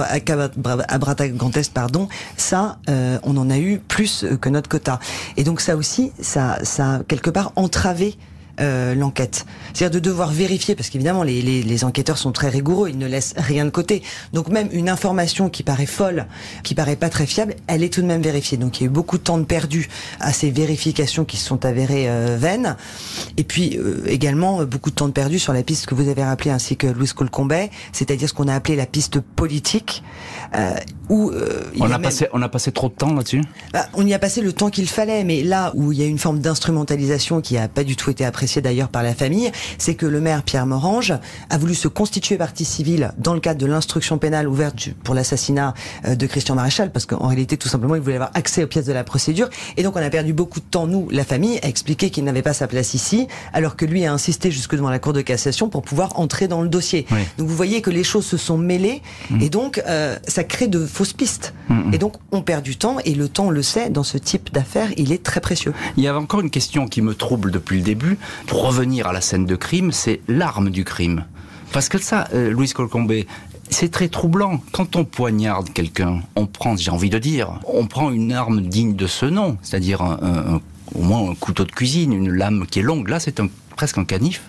abracadabrantes, pardon, ça, euh, on en a eu plus que notre quota. Et donc ça aussi, ça, ça a quelque part entravé Euh, l'enquête. C'est-à-dire de devoir vérifier, parce qu'évidemment les, les, les enquêteurs sont très rigoureux, ils ne laissent rien de côté. Donc même une information qui paraît folle, qui paraît pas très fiable, elle est tout de même vérifiée. Donc il y a eu beaucoup de temps de perdu à ces vérifications qui se sont avérées euh, vaines. Et puis euh, également beaucoup de temps de perdu sur la piste que vous avez rappelée ainsi que Louise Colcombé, c'est-à-dire ce qu'on a appelé la piste politique, euh, où euh, il on y a, a passé, même... on a passé trop de temps là-dessus. Bah, on y a passé le temps qu'il fallait, mais là où il y a une forme d'instrumentalisation qui a pas du tout été appréciée apprécié d'ailleurs par la famille, c'est que le maire Pierre Morange a voulu se constituer partie civile dans le cadre de l'instruction pénale ouverte pour l'assassinat de Christian Maréchal, parce qu'en réalité, tout simplement, il voulait avoir accès aux pièces de la procédure. Et donc, on a perdu beaucoup de temps, nous, la famille, à expliquer qu'il n'avait pas sa place ici, alors que lui a insisté jusque devant la Cour de cassation pour pouvoir entrer dans le dossier. Oui. Donc, vous voyez que les choses se sont mêlées, mmh. et donc, euh, ça crée de fausses pistes. Mmh. Et donc, on perd du temps, et le temps, on le sait, dans ce type d'affaires, il est très précieux. Il y a encore une question qui me trouble depuis le début. Pour revenir à la scène de crime, c'est l'arme du crime. Parce que ça, euh, Louise Colcombé, c'est très troublant. Quand on poignarde quelqu'un, on prend, j'ai envie de dire, on prend une arme digne de ce nom, c'est-à-dire un, un, un, au moins un couteau de cuisine, une lame qui est longue. Là, c'est un, presque un canif.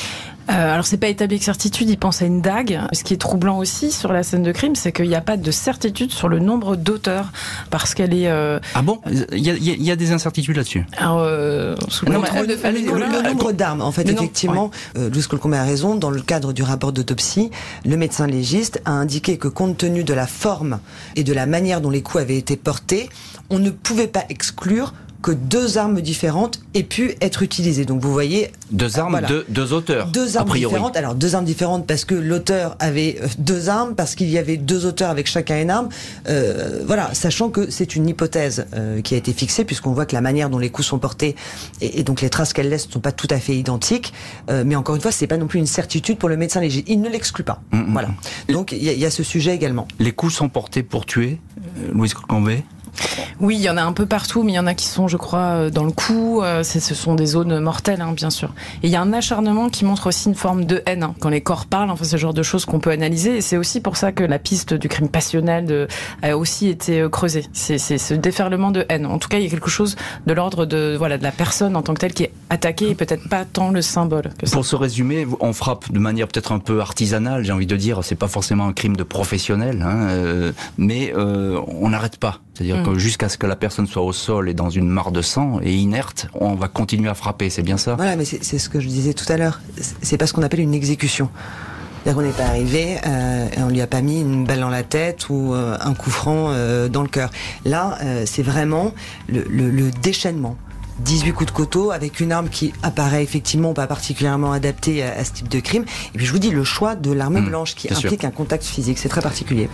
Euh, alors c'est pas établi avec certitude, il pense à une dague. Ce qui est troublant aussi sur la scène de crime, c'est qu'il n'y a pas de certitude sur le nombre d'auteurs, parce qu'elle est... Euh... Ah bon ? Il y a, il y a des incertitudes là-dessus. Alors, euh, sous non, le, de le, le, le nombre d'armes, en fait, le effectivement, ouais. euh, Louise Colcombé a raison, dans le cadre du rapport d'autopsie, le médecin légiste a indiqué que compte tenu de la forme et de la manière dont les coups avaient été portés, on ne pouvait pas exclure que deux armes différentes aient pu être utilisées. Donc vous voyez... Deux armes, voilà. deux, deux auteurs, Deux armes a priori. différentes. Alors deux armes différentes parce que l'auteur avait deux armes, parce qu'il y avait deux auteurs avec chacun une arme. Euh, voilà, sachant que c'est une hypothèse euh, qui a été fixée, puisqu'on voit que la manière dont les coups sont portés, et, et donc les traces qu'elles laissent ne sont pas tout à fait identiques. Euh, mais encore une fois, c'est pas non plus une certitude pour le médecin légiste. Il ne l'exclut pas. Mmh, voilà. Donc il y, y a ce sujet également. Les coups sont portés pour tuer, euh, Louise Colcombé ? Oui, il y en a un peu partout, mais il y en a qui sont, je crois, dans le cou. C'est, ce sont des zones mortelles, hein, bien sûr. Et il y a un acharnement qui montre aussi une forme de haine. Hein, quand les corps parlent, enfin, c'est le genre de choses qu'on peut analyser. Et c'est aussi pour ça que la piste du crime passionnel de, a aussi été creusée. C'est, c'est ce déferlement de haine. En tout cas, il y a quelque chose de l'ordre de, voilà, de la personne en tant que telle qui est attaquée, et peut-être pas tant le symbole que ça. Pour se résumer, on frappe de manière peut-être un peu artisanale, j'ai envie de dire. C'est pas forcément un crime de professionnel, hein, euh, mais euh, on n'arrête pas. C'est-à-dire mmh. que jusqu'à ce que la personne soit au sol et dans une mare de sang et inerte, on va continuer à frapper, c'est bien ça ? Voilà, mais c'est, c'est ce que je disais tout à l'heure. C'est pas ce qu'on appelle une exécution. C'est-à-dire qu'on n'est pas arrivé euh, et on lui a pas mis une balle dans la tête ou euh, un coup franc euh, dans le cœur. Là, euh, c'est vraiment le, le, le déchaînement. dix-huit coups de couteau avec une arme qui apparaît effectivement pas particulièrement adaptée à, à ce type de crime. Et puis je vous dis, le choix de l'arme mmh, blanche qui implique sûr. un contact physique, c'est très particulier.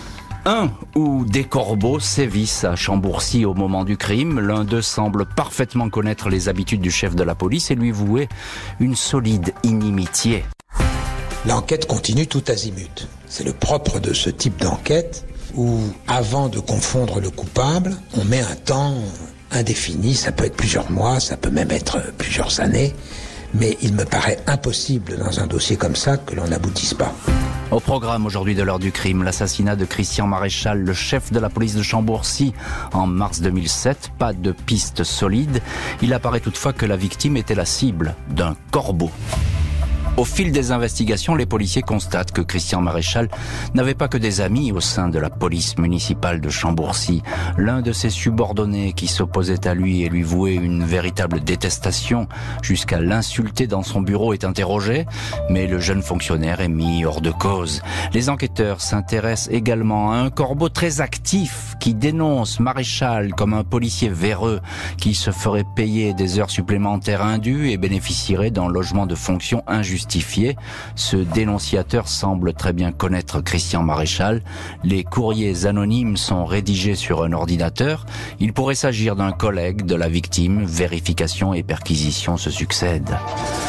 Un ou des corbeaux sévissent à Chambourcy au moment du crime. L'un d'eux semble parfaitement connaître les habitudes du chef de la police et lui vouer une solide inimitié. L'enquête continue tout azimut. C'est le propre de ce type d'enquête où, avant de confondre le coupable, on met un temps indéfini, ça peut être plusieurs mois, ça peut même être plusieurs années, mais il me paraît impossible dans un dossier comme ça que l'on n'aboutisse pas. Au programme aujourd'hui de l'heure du crime, l'assassinat de Christian Maréchal, le chef de la police de Chambourcy, en mars deux mille sept. Pas de piste solide. Il apparaît toutefois que la victime était la cible d'un corbeau. Au fil des investigations, les policiers constatent que Christian Maréchal n'avait pas que des amis au sein de la police municipale de Chambourcy. L'un de ses subordonnés qui s'opposait à lui et lui vouait une véritable détestation jusqu'à l'insulter dans son bureau est interrogé, mais le jeune fonctionnaire est mis hors de cause. Les enquêteurs s'intéressent également à un corbeau très actif qui dénonce Maréchal comme un policier véreux qui se ferait payer des heures supplémentaires indues et bénéficierait d'un logement de fonction injustifié. Ce dénonciateur semble très bien connaître Christian Maréchal. Les courriers anonymes sont rédigés sur un ordinateur. Il pourrait s'agir d'un collègue de la victime. Vérification et perquisition se succèdent.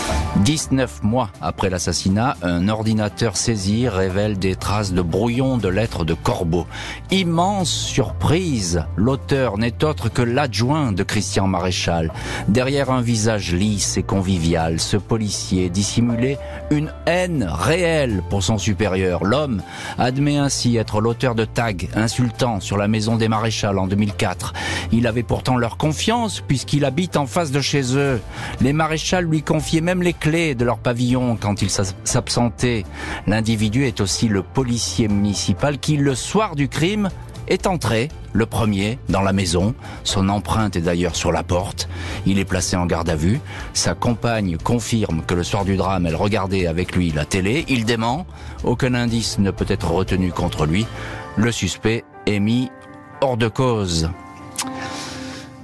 dix-neuf mois après l'assassinat, un ordinateur saisi révèle des traces de brouillons de lettres de corbeau. Immense surprise, l'auteur n'est autre que l'adjoint de Christian Maréchal. Derrière un visage lisse et convivial, ce policier dissimulait une haine réelle pour son supérieur. L'homme admet ainsi être l'auteur de tags insultants sur la maison des Maréchal en deux mille quatre. Il avait pourtant leur confiance puisqu'il habite en face de chez eux. Les Maréchal lui confiaient même les clés de leur pavillon quand il s'absentait. L'individu est aussi le policier municipal qui, le soir du crime, est entré, le premier, dans la maison. Son empreinte est d'ailleurs sur la porte. Il est placé en garde à vue. Sa compagne confirme que le soir du drame, elle regardait avec lui la télé. Il dément. Aucun indice ne peut être retenu contre lui. Le suspect est mis hors de cause.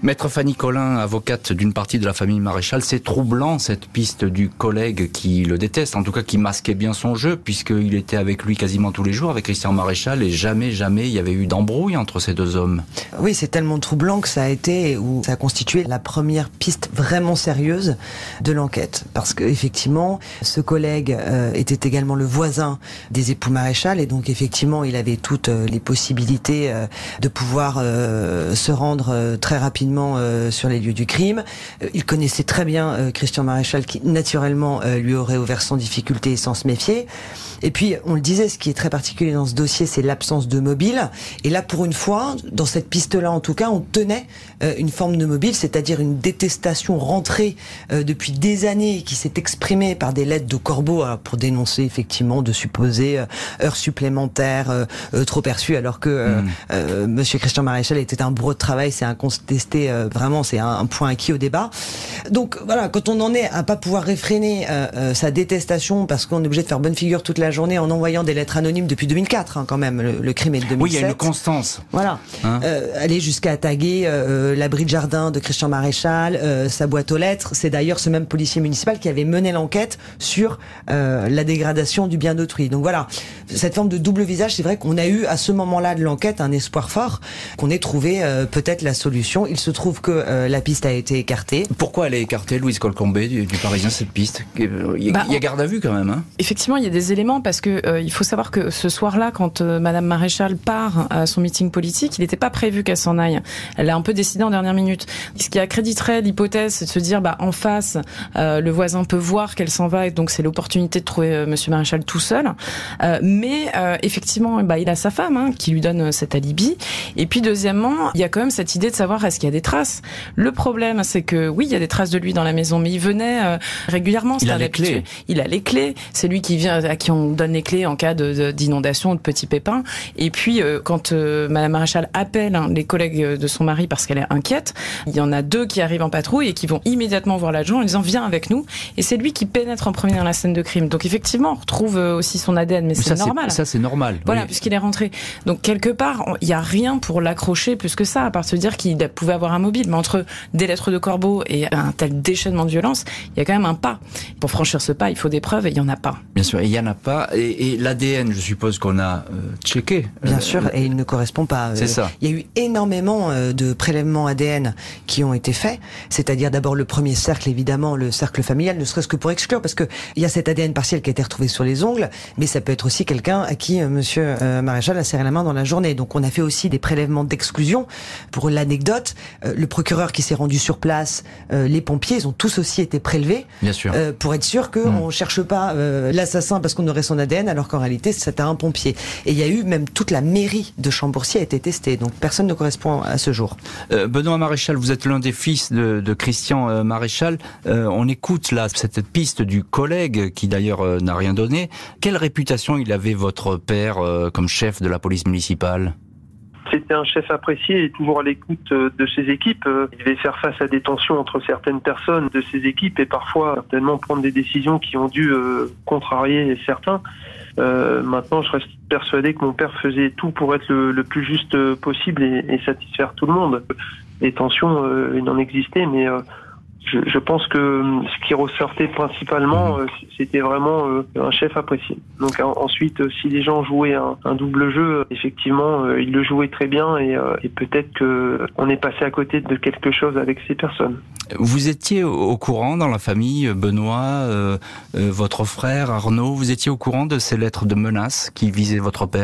Maître Fanny Collin, avocate d'une partie de la famille Maréchal, c'est troublant cette piste du collègue qui le déteste, en tout cas qui masquait bien son jeu, puisqu'il était avec lui quasiment tous les jours, avec Christian Maréchal, et jamais, jamais il y avait eu d'embrouille entre ces deux hommes. Oui, c'est tellement troublant que ça a été, ou ça a constitué la première piste vraiment sérieuse de l'enquête. Parce que effectivement, ce collègue euh, était également le voisin des époux Maréchal, et donc effectivement, il avait toutes les possibilités euh, de pouvoir euh, se rendre euh, très rapidement Euh, sur les lieux du crime. Euh, il connaissait très bien euh, Christian Maréchal qui naturellement euh, lui aurait ouvert sans difficulté et sans se méfier. Et puis on le disait, ce qui est très particulier dans ce dossier, c'est l'absence de mobile. Et là, pour une fois, dans cette piste-là en tout cas, on tenait euh, une forme de mobile, c'est-à-dire une détestation rentrée euh, depuis des années qui s'est exprimée par des lettres de Corbeau alors, pour dénoncer effectivement de supposées euh, heures supplémentaires euh, euh, trop perçues, alors que euh, mmh. euh, Monsieur Christian Maréchal était un bourreau de travail, c'est incontesté. Euh, vraiment, c'est un, un point acquis au débat. Donc voilà, quand on en est à pas pouvoir réfréner euh, euh, sa détestation parce qu'on est obligé de faire bonne figure toute la journée en envoyant des lettres anonymes depuis deux mille quatre, hein, quand même, le, le crime est de deux mille sept. Oui, il y a une constance. Voilà, hein euh, aller jusqu'à taguer euh, l'abri de jardin de Christian Maréchal, euh, sa boîte aux lettres. C'est d'ailleurs ce même policier municipal qui avait mené l'enquête sur euh, la dégradation du bien d'autrui. Donc voilà, cette forme de double visage, c'est vrai qu'on a eu à ce moment-là de l'enquête un espoir fort qu'on ait trouvé euh, peut-être la solution. Il se trouve que euh, la piste a été écartée. Pourquoi elle est écartée, Louise Colcombé, du, du Parisien, cette piste? Il y a, bah, il y a garde à vue quand même. Hein. Effectivement, il y a des éléments parce que euh, il faut savoir que ce soir-là, quand euh, Madame Maréchal part à son meeting politique, il n'était pas prévu qu'elle s'en aille. Elle a un peu décidé en dernière minute. Ce qui accréditerait l'hypothèse, c'est de se dire, bah en face, euh, le voisin peut voir qu'elle s'en va, et donc c'est l'opportunité de trouver euh, Monsieur Maréchal tout seul. Euh, mais euh, effectivement, bah il a sa femme hein, qui lui donne cet alibi. Et puis deuxièmement, il y a quand même cette idée de savoir est-ce qu'il y a des traces. Le problème, c'est que oui, il y a des traces de lui dans la maison, mais il venait euh, régulièrement. Il a les clés. Il a les clés. C'est lui qui vient, à qui on donne les clés en cas de, de, d'inondation ou de petits pépins. Et puis, euh, quand euh, Madame Maréchal appelle hein, les collègues de son mari parce qu'elle est inquiète, il y en a deux qui arrivent en patrouille et qui vont immédiatement voir l'adjoint en disant viens avec nous. Et c'est lui qui pénètre en premier dans la scène de crime. Donc effectivement, on retrouve aussi son A D N, mais, mais c'est ça, normal. C'est, ça c'est normal. Voilà, oui. Puisqu'il est rentré. Donc quelque part, il y a rien pour l'accrocher plus que ça, à part se dire qu'il pouvait avoir un mobile. Mais entre des lettres de Corbeau et un tel déchaînement de violence, il y a quand même un pas. Pour franchir ce pas, il faut des preuves et il y en a pas. Bien sûr, il y en a pas. Et, et l'A D N, je suppose qu'on a euh, checké. Bien euh, sûr, et il ne correspond pas. C'est euh, ça. Il y a eu énormément euh, de prélèvements A D N qui ont été faits. C'est-à-dire d'abord le premier cercle, évidemment, le cercle familial, ne serait-ce que pour exclure, parce que il y a cet A D N partiel qui a été retrouvé sur les ongles, mais ça peut être aussi quelqu'un à qui euh, Monsieur euh, Maréchal a serré la main dans la journée. Donc on a fait aussi des prélèvements d'exclusion. Pour l'anecdote, euh, le procureur qui s'est rendu sur place, euh, les pompiers, ils ont tous aussi été prélevés. Bien sûr. Euh, pour être sûr qu'on mmh. ne cherche pas euh, l'assassin parce qu'on aurait son A D N, alors qu'en réalité c'était un pompier. Et il y a eu même toute la mairie de Chambourcy a été testée, donc personne ne correspond à ce jour. Euh, Benoît Maréchal, vous êtes l'un des fils de, de Christian euh, Maréchal. Euh, on écoute là cette piste du collègue qui d'ailleurs euh, n'a rien donné. Quelle réputation il avait votre père euh, comme chef de la police municipale ? C'était un chef apprécié et toujours à l'écoute de ses équipes. Il devait faire face à des tensions entre certaines personnes de ses équipes et parfois certainement prendre des décisions qui ont dû euh, contrarier certains. Euh, maintenant, je reste persuadé que mon père faisait tout pour être le, le plus juste possible et, et satisfaire tout le monde. Les tensions, euh, il en existait, mais euh, je, je pense que ce qui ressortait principalement, euh, c'était vraiment euh, un chef apprécié. Donc euh, ensuite, euh, si les gens jouaient un, un double jeu, euh, effectivement, euh, ils le jouaient très bien et, euh, et peut-être que on est passé à côté de quelque chose avec ces personnes. Vous étiez au courant dans la famille, Benoît, euh, euh, votre frère Arnaud, vous étiez au courant de ces lettres de menaces qui visaient votre père ?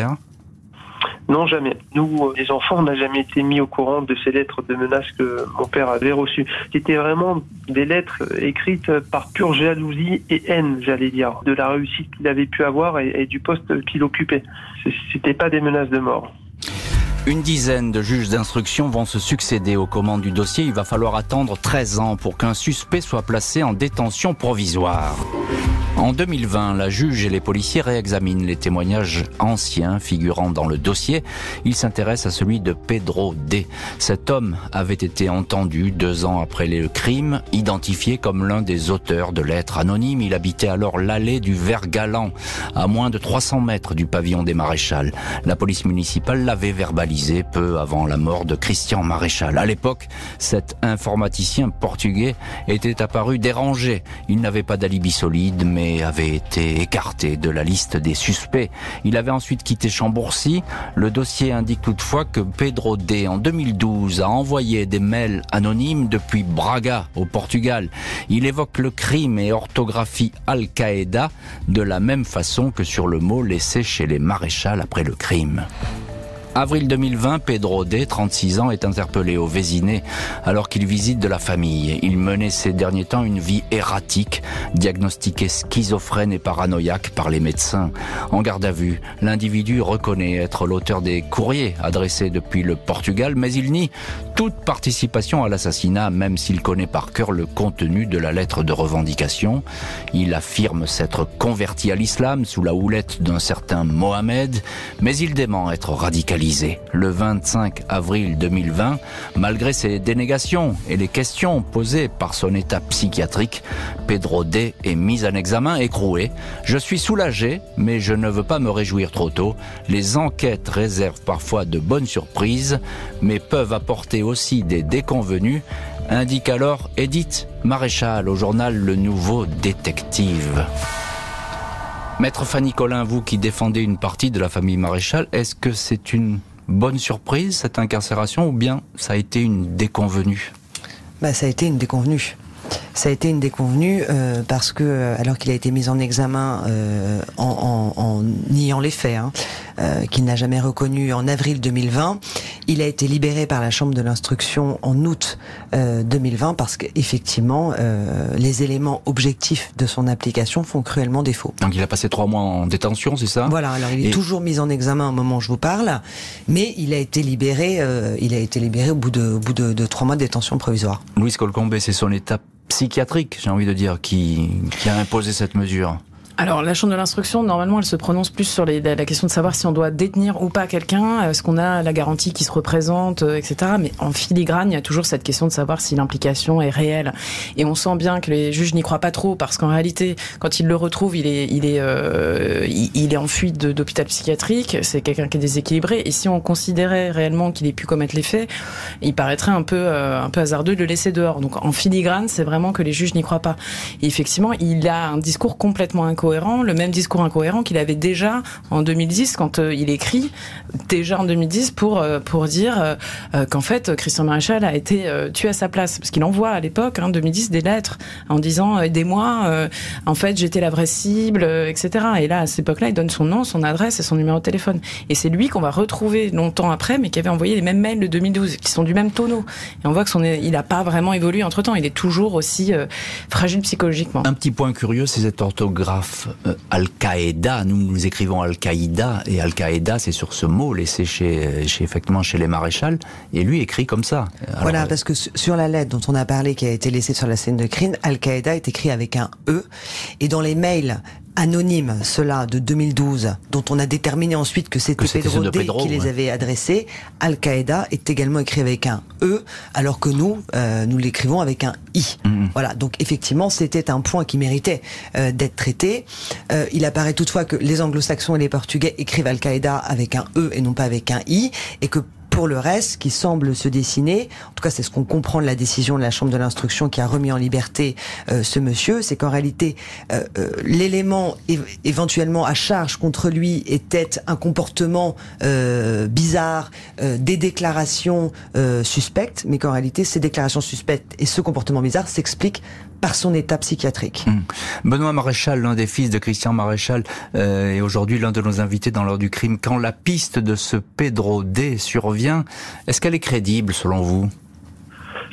Non, jamais. Nous, les enfants, on n'a jamais été mis au courant de ces lettres de menaces que mon père avait reçues. C'était vraiment des lettres écrites par pure jalousie et haine, j'allais dire, de la réussite qu'il avait pu avoir et, et du poste qu'il occupait. C'était pas des menaces de mort. Une dizaine de juges d'instruction vont se succéder aux commandes du dossier. Il va falloir attendre treize ans pour qu'un suspect soit placé en détention provisoire. En deux mille vingt, la juge et les policiers réexaminent les témoignages anciens figurant dans le dossier. Ils s'intéressent à celui de Pedro D. Cet homme avait été entendu deux ans après le crime, identifié comme l'un des auteurs de lettres anonymes. Il habitait alors l'allée du Vert-Galant, à moins de trois cents mètres du pavillon des Maréchal. La police municipale l'avait verbalisé peu avant la mort de Christian Maréchal. À l'époque, cet informaticien portugais était apparu dérangé. Il n'avait pas d'alibi solide, mais avait été écarté de la liste des suspects. Il avait ensuite quitté Chambourcy. Le dossier indique toutefois que Pedro D, en deux mille douze, a envoyé des mails anonymes depuis Braga, au Portugal. Il évoque le crime et orthographie Al-Qaïda de la même façon que sur le mot laissé chez les Maréchal après le crime. Avril deux mille vingt, Pedro D, trente-six ans, est interpellé au Vésinet alors qu'il visite de la famille. Il menait ces derniers temps une vie erratique, diagnostiqué schizophrène et paranoïaque par les médecins. En garde à vue, l'individu reconnaît être l'auteur des courriers adressés depuis le Portugal, mais il nie toute participation à l'assassinat, même s'il connaît par cœur le contenu de la lettre de revendication. Il affirme s'être converti à l'islam sous la houlette d'un certain Mohamed, mais il dément être radicalisé. Le vingt-cinq avril deux mille vingt, malgré ses dénégations et les questions posées par son état psychiatrique, Pedro D est mis en examen, écroué. Je suis soulagé, mais je ne veux pas me réjouir trop tôt. Les enquêtes réservent parfois de bonnes surprises, mais peuvent apporter aussi des déconvenues, indique alors Edith Maréchal au journal Le Nouveau Détective. Maître Fanny Collin, vous qui défendez une partie de la famille Maréchal, est-ce que c'est une bonne surprise cette incarcération ou bien ça a été une déconvenue ? Bah, ça a été une déconvenue. Ça a été une déconvenue euh, parce que, alors qu'il a été mis en examen euh, en, en, en niant les faits, hein, euh, qu'il n'a jamais reconnu en avril deux mille vingt, il a été libéré par la Chambre de l'instruction en août euh, deux mille vingt parce qu'effectivement, euh, les éléments objectifs de son application font cruellement défaut. Donc il a passé trois mois en détention, c'est ça ? Voilà, alors il est Et... toujours mis en examen au moment où je vous parle, mais il a été libéré, euh, il a été libéré au bout de, au bout de, de trois mois de détention provisoire. Louise Colcombé, c'est son étape psychiatrique, j'ai envie de dire, qui, qui a imposé cette mesure. Alors, la Chambre de l'instruction, normalement, elle se prononce plus sur les, la, la question de savoir si on doit détenir ou pas quelqu'un, est-ce qu'on a la garantie qui se représente, euh, et cetera. Mais en filigrane, il y a toujours cette question de savoir si l'implication est réelle. Et on sent bien que les juges n'y croient pas trop, parce qu'en réalité, quand ils le retrouvent, il est, il est, euh, il, il est en fuite de, d'hôpital psychiatrique. C'est quelqu'un qui est déséquilibré. Et si on considérait réellement qu'il ait pu commettre les faits, il paraîtrait un peu, euh, un peu hasardeux de le laisser dehors. Donc, en filigrane, c'est vraiment que les juges n'y croient pas. Et effectivement, il a un discours complètement incohérent. Le même discours incohérent qu'il avait déjà en deux mille dix quand euh, il écrit déjà en deux mille dix pour euh, pour dire euh, euh, qu'en fait Christian Maréchal a été euh, tué à sa place, parce qu'il envoie à l'époque, hein, deux mille dix, des lettres en disant euh, aidez-moi, euh, en fait j'étais la vraie cible, euh, et cetera. Et là à cette époque-là, il donne son nom, son adresse et son numéro de téléphone. Et c'est lui qu'on va retrouver longtemps après, mais qui avait envoyé les mêmes mails de deux mille douze, qui sont du même tonneau. Et on voit que son il a pas vraiment évolué entre temps. Il est toujours aussi euh, fragile psychologiquement. Un petit point curieux, c'est cette orthographe. Euh, Al-Qaïda, nous nous écrivons Al-Qaïda, et Al-Qaïda c'est sur ce mot laissé chez, chez, effectivement chez les Maréchal, et lui écrit comme ça. Alors, voilà, parce que sur la lettre dont on a parlé, qui a été laissée sur la scène de crime, Al-Qaïda est écrit avec un E, et dans les mails anonymes, ceux-là de deux mille douze, dont on a déterminé ensuite que c'était, que c'était Pedro D Pedro, qui ouais. les avait adressés, Al-Qaïda est également écrit avec un E, alors que nous, euh, nous l'écrivons avec un I. Mmh. Voilà, donc effectivement, c'était un point qui méritait euh, d'être traité. Euh, il apparaît toutefois que les anglo-saxons et les portugais écrivent Al-Qaïda avec un E et non pas avec un I, et que pour le reste, qui semble se dessiner, en tout cas c'est ce qu'on comprend de la décision de la Chambre de l'instruction qui a remis en liberté euh, ce monsieur, c'est qu'en réalité euh, euh, l'élément é- éventuellement à charge contre lui était un comportement euh, bizarre, euh, des déclarations euh, suspectes, mais qu'en réalité ces déclarations suspectes et ce comportement bizarre s'expliquent par son état psychiatrique. Mmh. Benoît Maréchal, l'un des fils de Christian Maréchal, euh, est aujourd'hui l'un de nos invités dans l'heure du crime. Quand la piste de ce Pedro D survient, est-ce qu'elle est crédible selon vous ?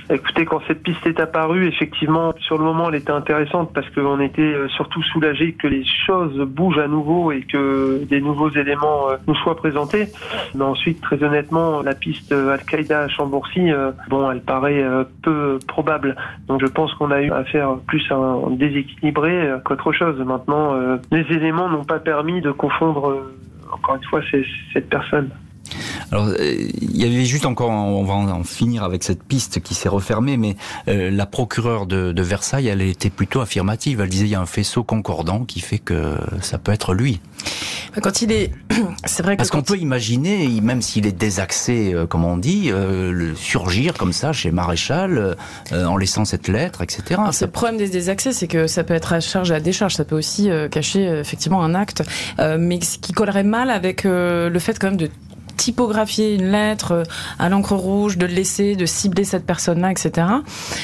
Écoutez, quand cette piste est apparue, effectivement, sur le moment, elle était intéressante parce qu'on était surtout soulagés que les choses bougent à nouveau et que des nouveaux éléments nous soient présentés. Mais ensuite, très honnêtement, la piste Al-Qaïda à Chambourcy, bon, elle paraît peu probable. Donc je pense qu'on a eu affaire plus à un déséquilibré qu'autre chose. Maintenant, les éléments n'ont pas permis de confondre, encore une fois, ces, cette personne. Alors, il y avait juste encore, on va en finir avec cette piste qui s'est refermée, mais euh, la procureure de, de Versailles, elle était plutôt affirmative. Elle disait il y a un faisceau concordant qui fait que ça peut être lui. Quand il est, c'est vrai que parce qu'on peut il... imaginer, même s'il est désaxé, euh, comme on dit, euh, le surgir comme ça chez Maréchal, euh, en laissant cette lettre, et cetera. Alors, ça... Le problème des désaxés, c'est que ça peut être à charge et à décharge. Ça peut aussi euh, cacher euh, effectivement un acte, euh, mais ce qui collerait mal avec euh, le fait quand même de typographier une lettre à l'encre rouge, de le laisser, de cibler cette personne-là, et cetera.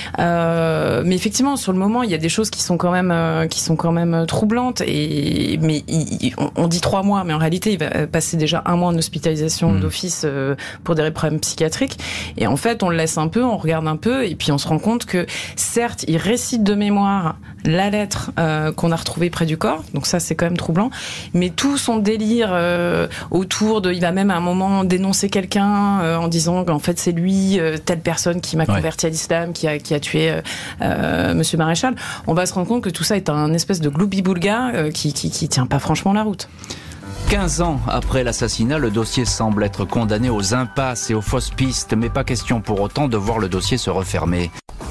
Euh, mais effectivement, sur le moment, il y a des choses qui sont quand même, euh, qui sont quand même troublantes. Et mais il, on, on dit trois mois, mais en réalité, il va passer déjà un mois en hospitalisation mmh. d'office euh, pour des problèmes psychiatriques. Et en fait, on le laisse un peu, on regarde un peu, et puis on se rend compte que certes, il récite de mémoire la lettre euh, qu'on a retrouvée près du corps. Donc ça, c'est quand même troublant. Mais tout son délire euh, autour de, il va même à un moment dénoncer quelqu'un euh, en disant qu'en fait c'est lui, euh, telle personne qui m'a ouais. converti à l'islam, qui a, qui a tué euh, euh, Monsieur Maréchal. On va se rendre compte que tout ça est un espèce de gloubi-boulga euh, qui, qui, qui tient pas franchement la route. quinze ans après l'assassinat, le dossier semble être condamné aux impasses et aux fausses pistes, mais pas question pour autant de voir le dossier se refermer.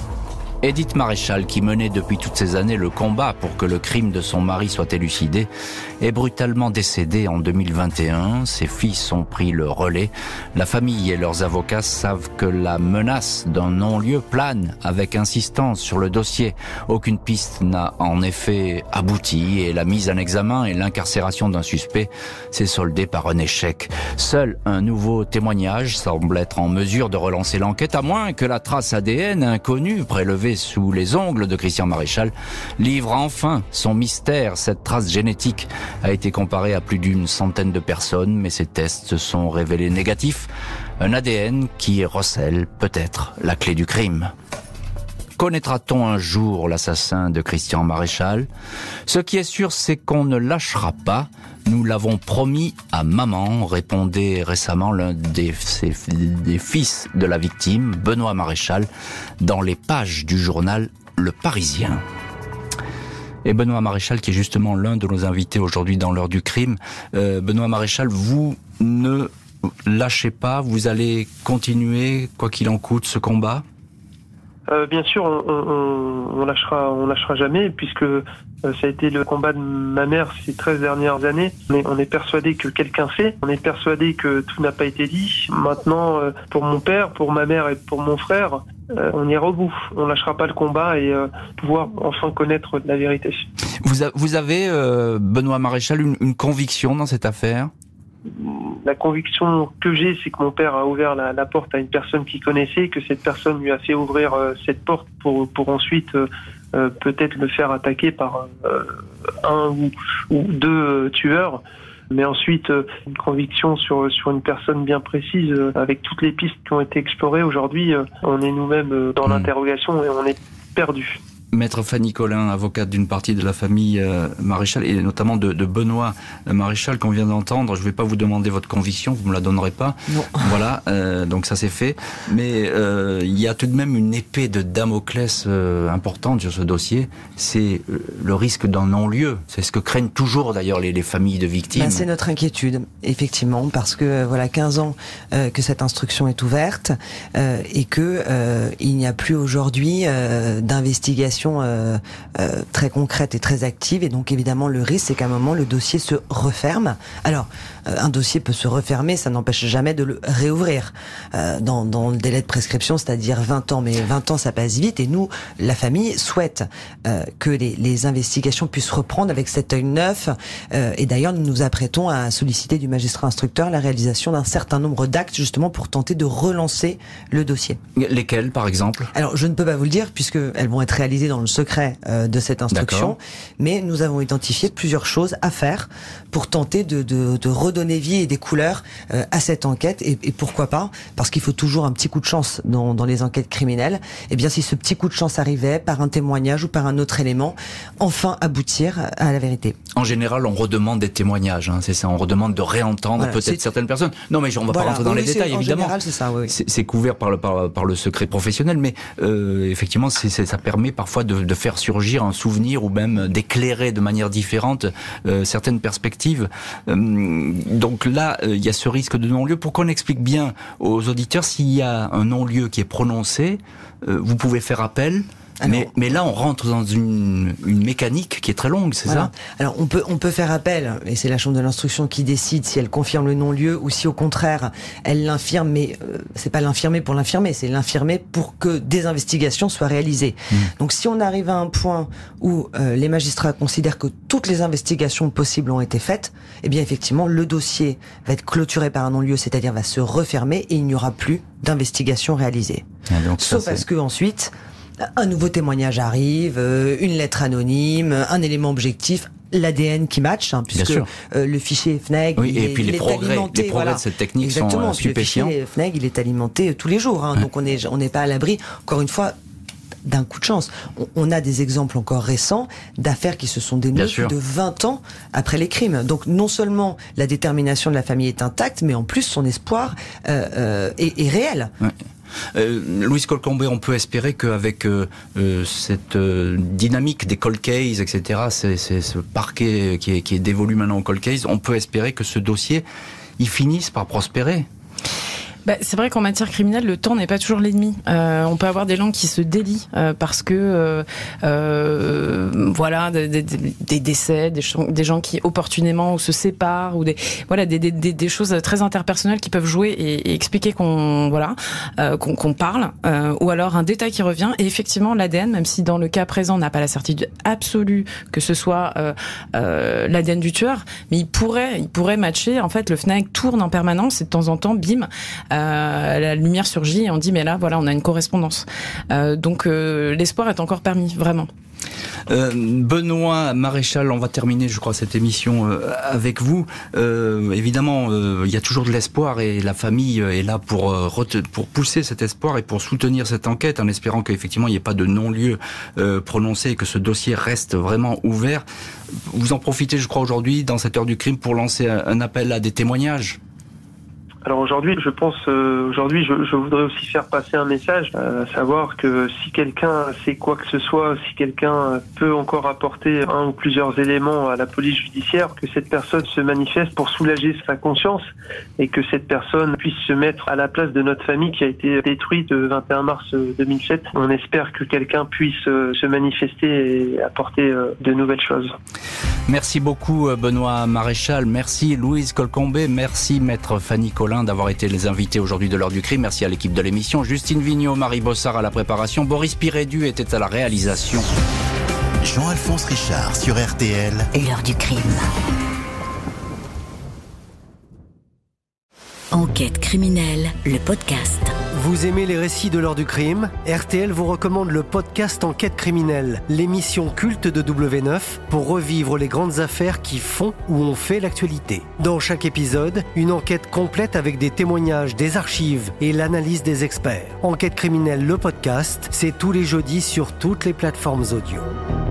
Edith Maréchal, qui menait depuis toutes ces années le combat pour que le crime de son mari soit élucidé, est brutalement décédée en deux mille vingt et un. Ses fils ont pris le relais. La famille et leurs avocats savent que la menace d'un non-lieu plane avec insistance sur le dossier. Aucune piste n'a en effet abouti et la mise en examen et l'incarcération d'un suspect s'est soldée par un échec. Seul un nouveau témoignage semble être en mesure de relancer l'enquête, à moins que la trace A D N inconnue prélevée sous les ongles de Christian Maréchal livre enfin son mystère. Cette trace génétique a été comparée à plus d'une centaine de personnes, mais ces tests se sont révélés négatifs. Un A D N qui recèle peut-être la clé du crime. Connaîtra-t-on un jour l'assassin de Christian Maréchal ? Ce qui est sûr, c'est qu'on ne lâchera pas. Nous l'avons promis à maman, répondait récemment l'un des, ses, des fils de la victime, Benoît Maréchal, dans les pages du journal Le Parisien. Et Benoît Maréchal, qui est justement l'un de nos invités aujourd'hui dans l'heure du crime. Euh, Benoît Maréchal, vous ne lâchez pas, vous allez continuer, quoi qu'il en coûte, ce combat ? Euh, bien sûr, on, on, on lâchera, on lâchera jamais, puisque euh, ça a été le combat de ma mère ces treize dernières années. Mais on est persuadé que quelqu'un sait, on est persuadé que tout n'a pas été dit. Maintenant, euh, pour mon père, pour ma mère et pour mon frère, euh, on ira au bout. On lâchera pas le combat et euh, pouvoir enfin connaître la vérité. Vous, a, vous avez, euh, Benoît Maréchal, une, une conviction dans cette affaire ? La conviction que j'ai, c'est que mon père a ouvert la, la porte à une personne qu'il connaissait, que cette personne lui a fait ouvrir euh, cette porte pour, pour ensuite euh, euh, peut-être le faire attaquer par euh, un ou, ou deux euh, tueurs. Mais ensuite, euh, une conviction sur, sur une personne bien précise, euh, avec toutes les pistes qui ont été explorées. Aujourd'hui, euh, on est nous-mêmes euh, dans mmh. l'interrogation et on est perdus. Maître Fanny Collin, avocate d'une partie de la famille euh, Maréchal et notamment de, de Benoît Maréchal qu'on vient d'entendre. Je ne vais pas vous demander votre conviction, vous me la donnerez pas. Non. Voilà, euh, donc ça c'est fait. Mais euh, il y a tout de même une épée de Damoclès euh, importante sur ce dossier. C'est euh, le risque d'un non-lieu. C'est ce que craignent toujours d'ailleurs les, les familles de victimes. Ben, c'est notre inquiétude, effectivement, parce que voilà quinze ans euh, que cette instruction est ouverte euh, et que euh, il n'y a plus aujourd'hui euh, d'investigation Euh, euh, très concrète et très active, et donc évidemment le risque c'est qu'à un moment le dossier se referme. Alors euh, un dossier peut se refermer, ça n'empêche jamais de le réouvrir euh, dans, dans le délai de prescription, c'est-à-dire vingt ans, mais vingt ans ça passe vite, et nous, la famille, souhaite euh, que les, les investigations puissent reprendre avec cet œil neuf, euh, et d'ailleurs nous nous apprêtons à solliciter du magistrat instructeur la réalisation d'un certain nombre d'actes justement pour tenter de relancer le dossier. Lesquels par exemple ? Alors je ne peux pas vous le dire puisque elles vont être réalisées dans le secret euh, de cette instruction, D'accord. mais nous avons identifié plusieurs choses à faire pour tenter de, de, de redonner vie et des couleurs euh, à cette enquête. Et, et pourquoi pas, parce qu'il faut toujours un petit coup de chance dans, dans les enquêtes criminelles. Et bien, si ce petit coup de chance arrivait par un témoignage ou par un autre élément, enfin aboutir à la vérité. En général, on redemande des témoignages, hein, c'est ça. On redemande de réentendre voilà, peut-être c'est... certaines personnes. Non, mais on va voilà, pas rentrer dans oui, les détails, évidemment. En général, c'est ça. Oui, oui. C'est, c'est couvert par le par, par le secret professionnel, mais euh, effectivement, c'est, c'est, ça permet parfois de, de faire surgir un souvenir ou même d'éclairer de manière différente euh, certaines perspectives. Euh, donc là, il euh, y a ce risque de non-lieu. Pour qu'on explique bien aux auditeurs, s'il y a un non-lieu qui est prononcé, euh, vous pouvez faire appel. Alors, mais, mais là, on rentre dans une, une mécanique qui est très longue, c'est voilà. ça ? Alors, on peut, on peut faire appel, et c'est la chambre de l'instruction qui décide si elle confirme le non-lieu ou si, au contraire, elle l'infirme, mais euh, c'est pas l'infirmer pour l'infirmer, c'est l'infirmer pour que des investigations soient réalisées. Mmh. Donc, si on arrive à un point où euh, les magistrats considèrent que toutes les investigations possibles ont été faites, eh bien, effectivement, le dossier va être clôturé par un non-lieu, c'est-à-dire va se refermer et il n'y aura plus d'investigation réalisée. Ah, donc Sauf ça, parce que ensuite, un nouveau témoignage arrive, euh, une lettre anonyme, un élément objectif, l'A D N qui match, hein, puisque euh, le fichier F N E G, oui, il, et puis il les est progrès, alimenté. Les progrès voilà. de cette technique Exactement, sont stupéfiants. Le fichier F N E G, il est alimenté tous les jours, hein, ouais. donc on est, on n'est pas à l'abri. Encore une fois, d'un coup de chance. On, on a des exemples encore récents d'affaires qui se sont dénouées plus de vingt ans après les crimes. Donc non seulement la détermination de la famille est intacte, mais en plus son espoir euh, euh, est, est réel. Ouais. Euh, Louise Colcombé, on peut espérer qu'avec euh, euh, cette euh, dynamique des cold cases, et cetera, c'est, c'est ce parquet qui est, qui est dévolu maintenant au cold case, on peut espérer que ce dossier, il finisse par prospérer. Bah, c'est vrai qu'en matière criminelle, le temps n'est pas toujours l'ennemi. Euh, on peut avoir des gens qui se délient euh, parce que euh, euh, voilà des, des, des décès, des, des gens qui opportunément se séparent ou des voilà des, des, des choses très interpersonnelles qui peuvent jouer et, et expliquer qu'on voilà euh, qu'on, qu'on parle euh, ou alors un détail qui revient. Et effectivement, l'A D N, même si dans le cas présent on n'a pas la certitude absolue que ce soit euh, euh, l'A D N du tueur, mais il pourrait il pourrait matcher. En fait, le F N E G tourne en permanence et de temps en temps, bim. Euh, la lumière surgit et on dit mais là voilà on a une correspondance euh, donc euh, l'espoir est encore permis vraiment. Euh, Benoît Maréchal, on va terminer je crois cette émission euh, avec vous. Euh, évidemment euh, il y a toujours de l'espoir et la famille est là pour, euh, pour pousser cet espoir et pour soutenir cette enquête en espérant qu'effectivement il n'y ait pas de non-lieu euh, prononcé et que ce dossier reste vraiment ouvert. Vous en profitez je crois aujourd'hui dans cette heure du crime pour lancer un, un appel à des témoignages. Alors aujourd'hui, je pense, euh, aujourd'hui, je, je voudrais aussi faire passer un message, euh, à savoir que si quelqu'un sait quoi que ce soit, si quelqu'un peut encore apporter un ou plusieurs éléments à la police judiciaire, que cette personne se manifeste pour soulager sa conscience et que cette personne puisse se mettre à la place de notre famille qui a été détruite le vingt et un mars deux mille sept. On espère que quelqu'un puisse euh, se manifester et apporter euh, de nouvelles choses. Merci beaucoup Benoît Maréchal, merci Louise Colcombé, merci Maître Fanny Collin d'avoir été les invités aujourd'hui de l'heure du crime. Merci à l'équipe de l'émission. Justine Vignot, Marie Bossard à la préparation. Boris Pirédu était à la réalisation. Jean-Alphonse Richard sur R T L. L'heure du crime. Enquête criminelle, le podcast. Vous aimez les récits de l'heure du crime ? R T L vous recommande le podcast Enquête criminelle, l'émission culte de W neuf pour revivre les grandes affaires qui font ou ont fait l'actualité. Dans chaque épisode, une enquête complète avec des témoignages, des archives et l'analyse des experts. Enquête criminelle, le podcast, c'est tous les jeudis sur toutes les plateformes audio.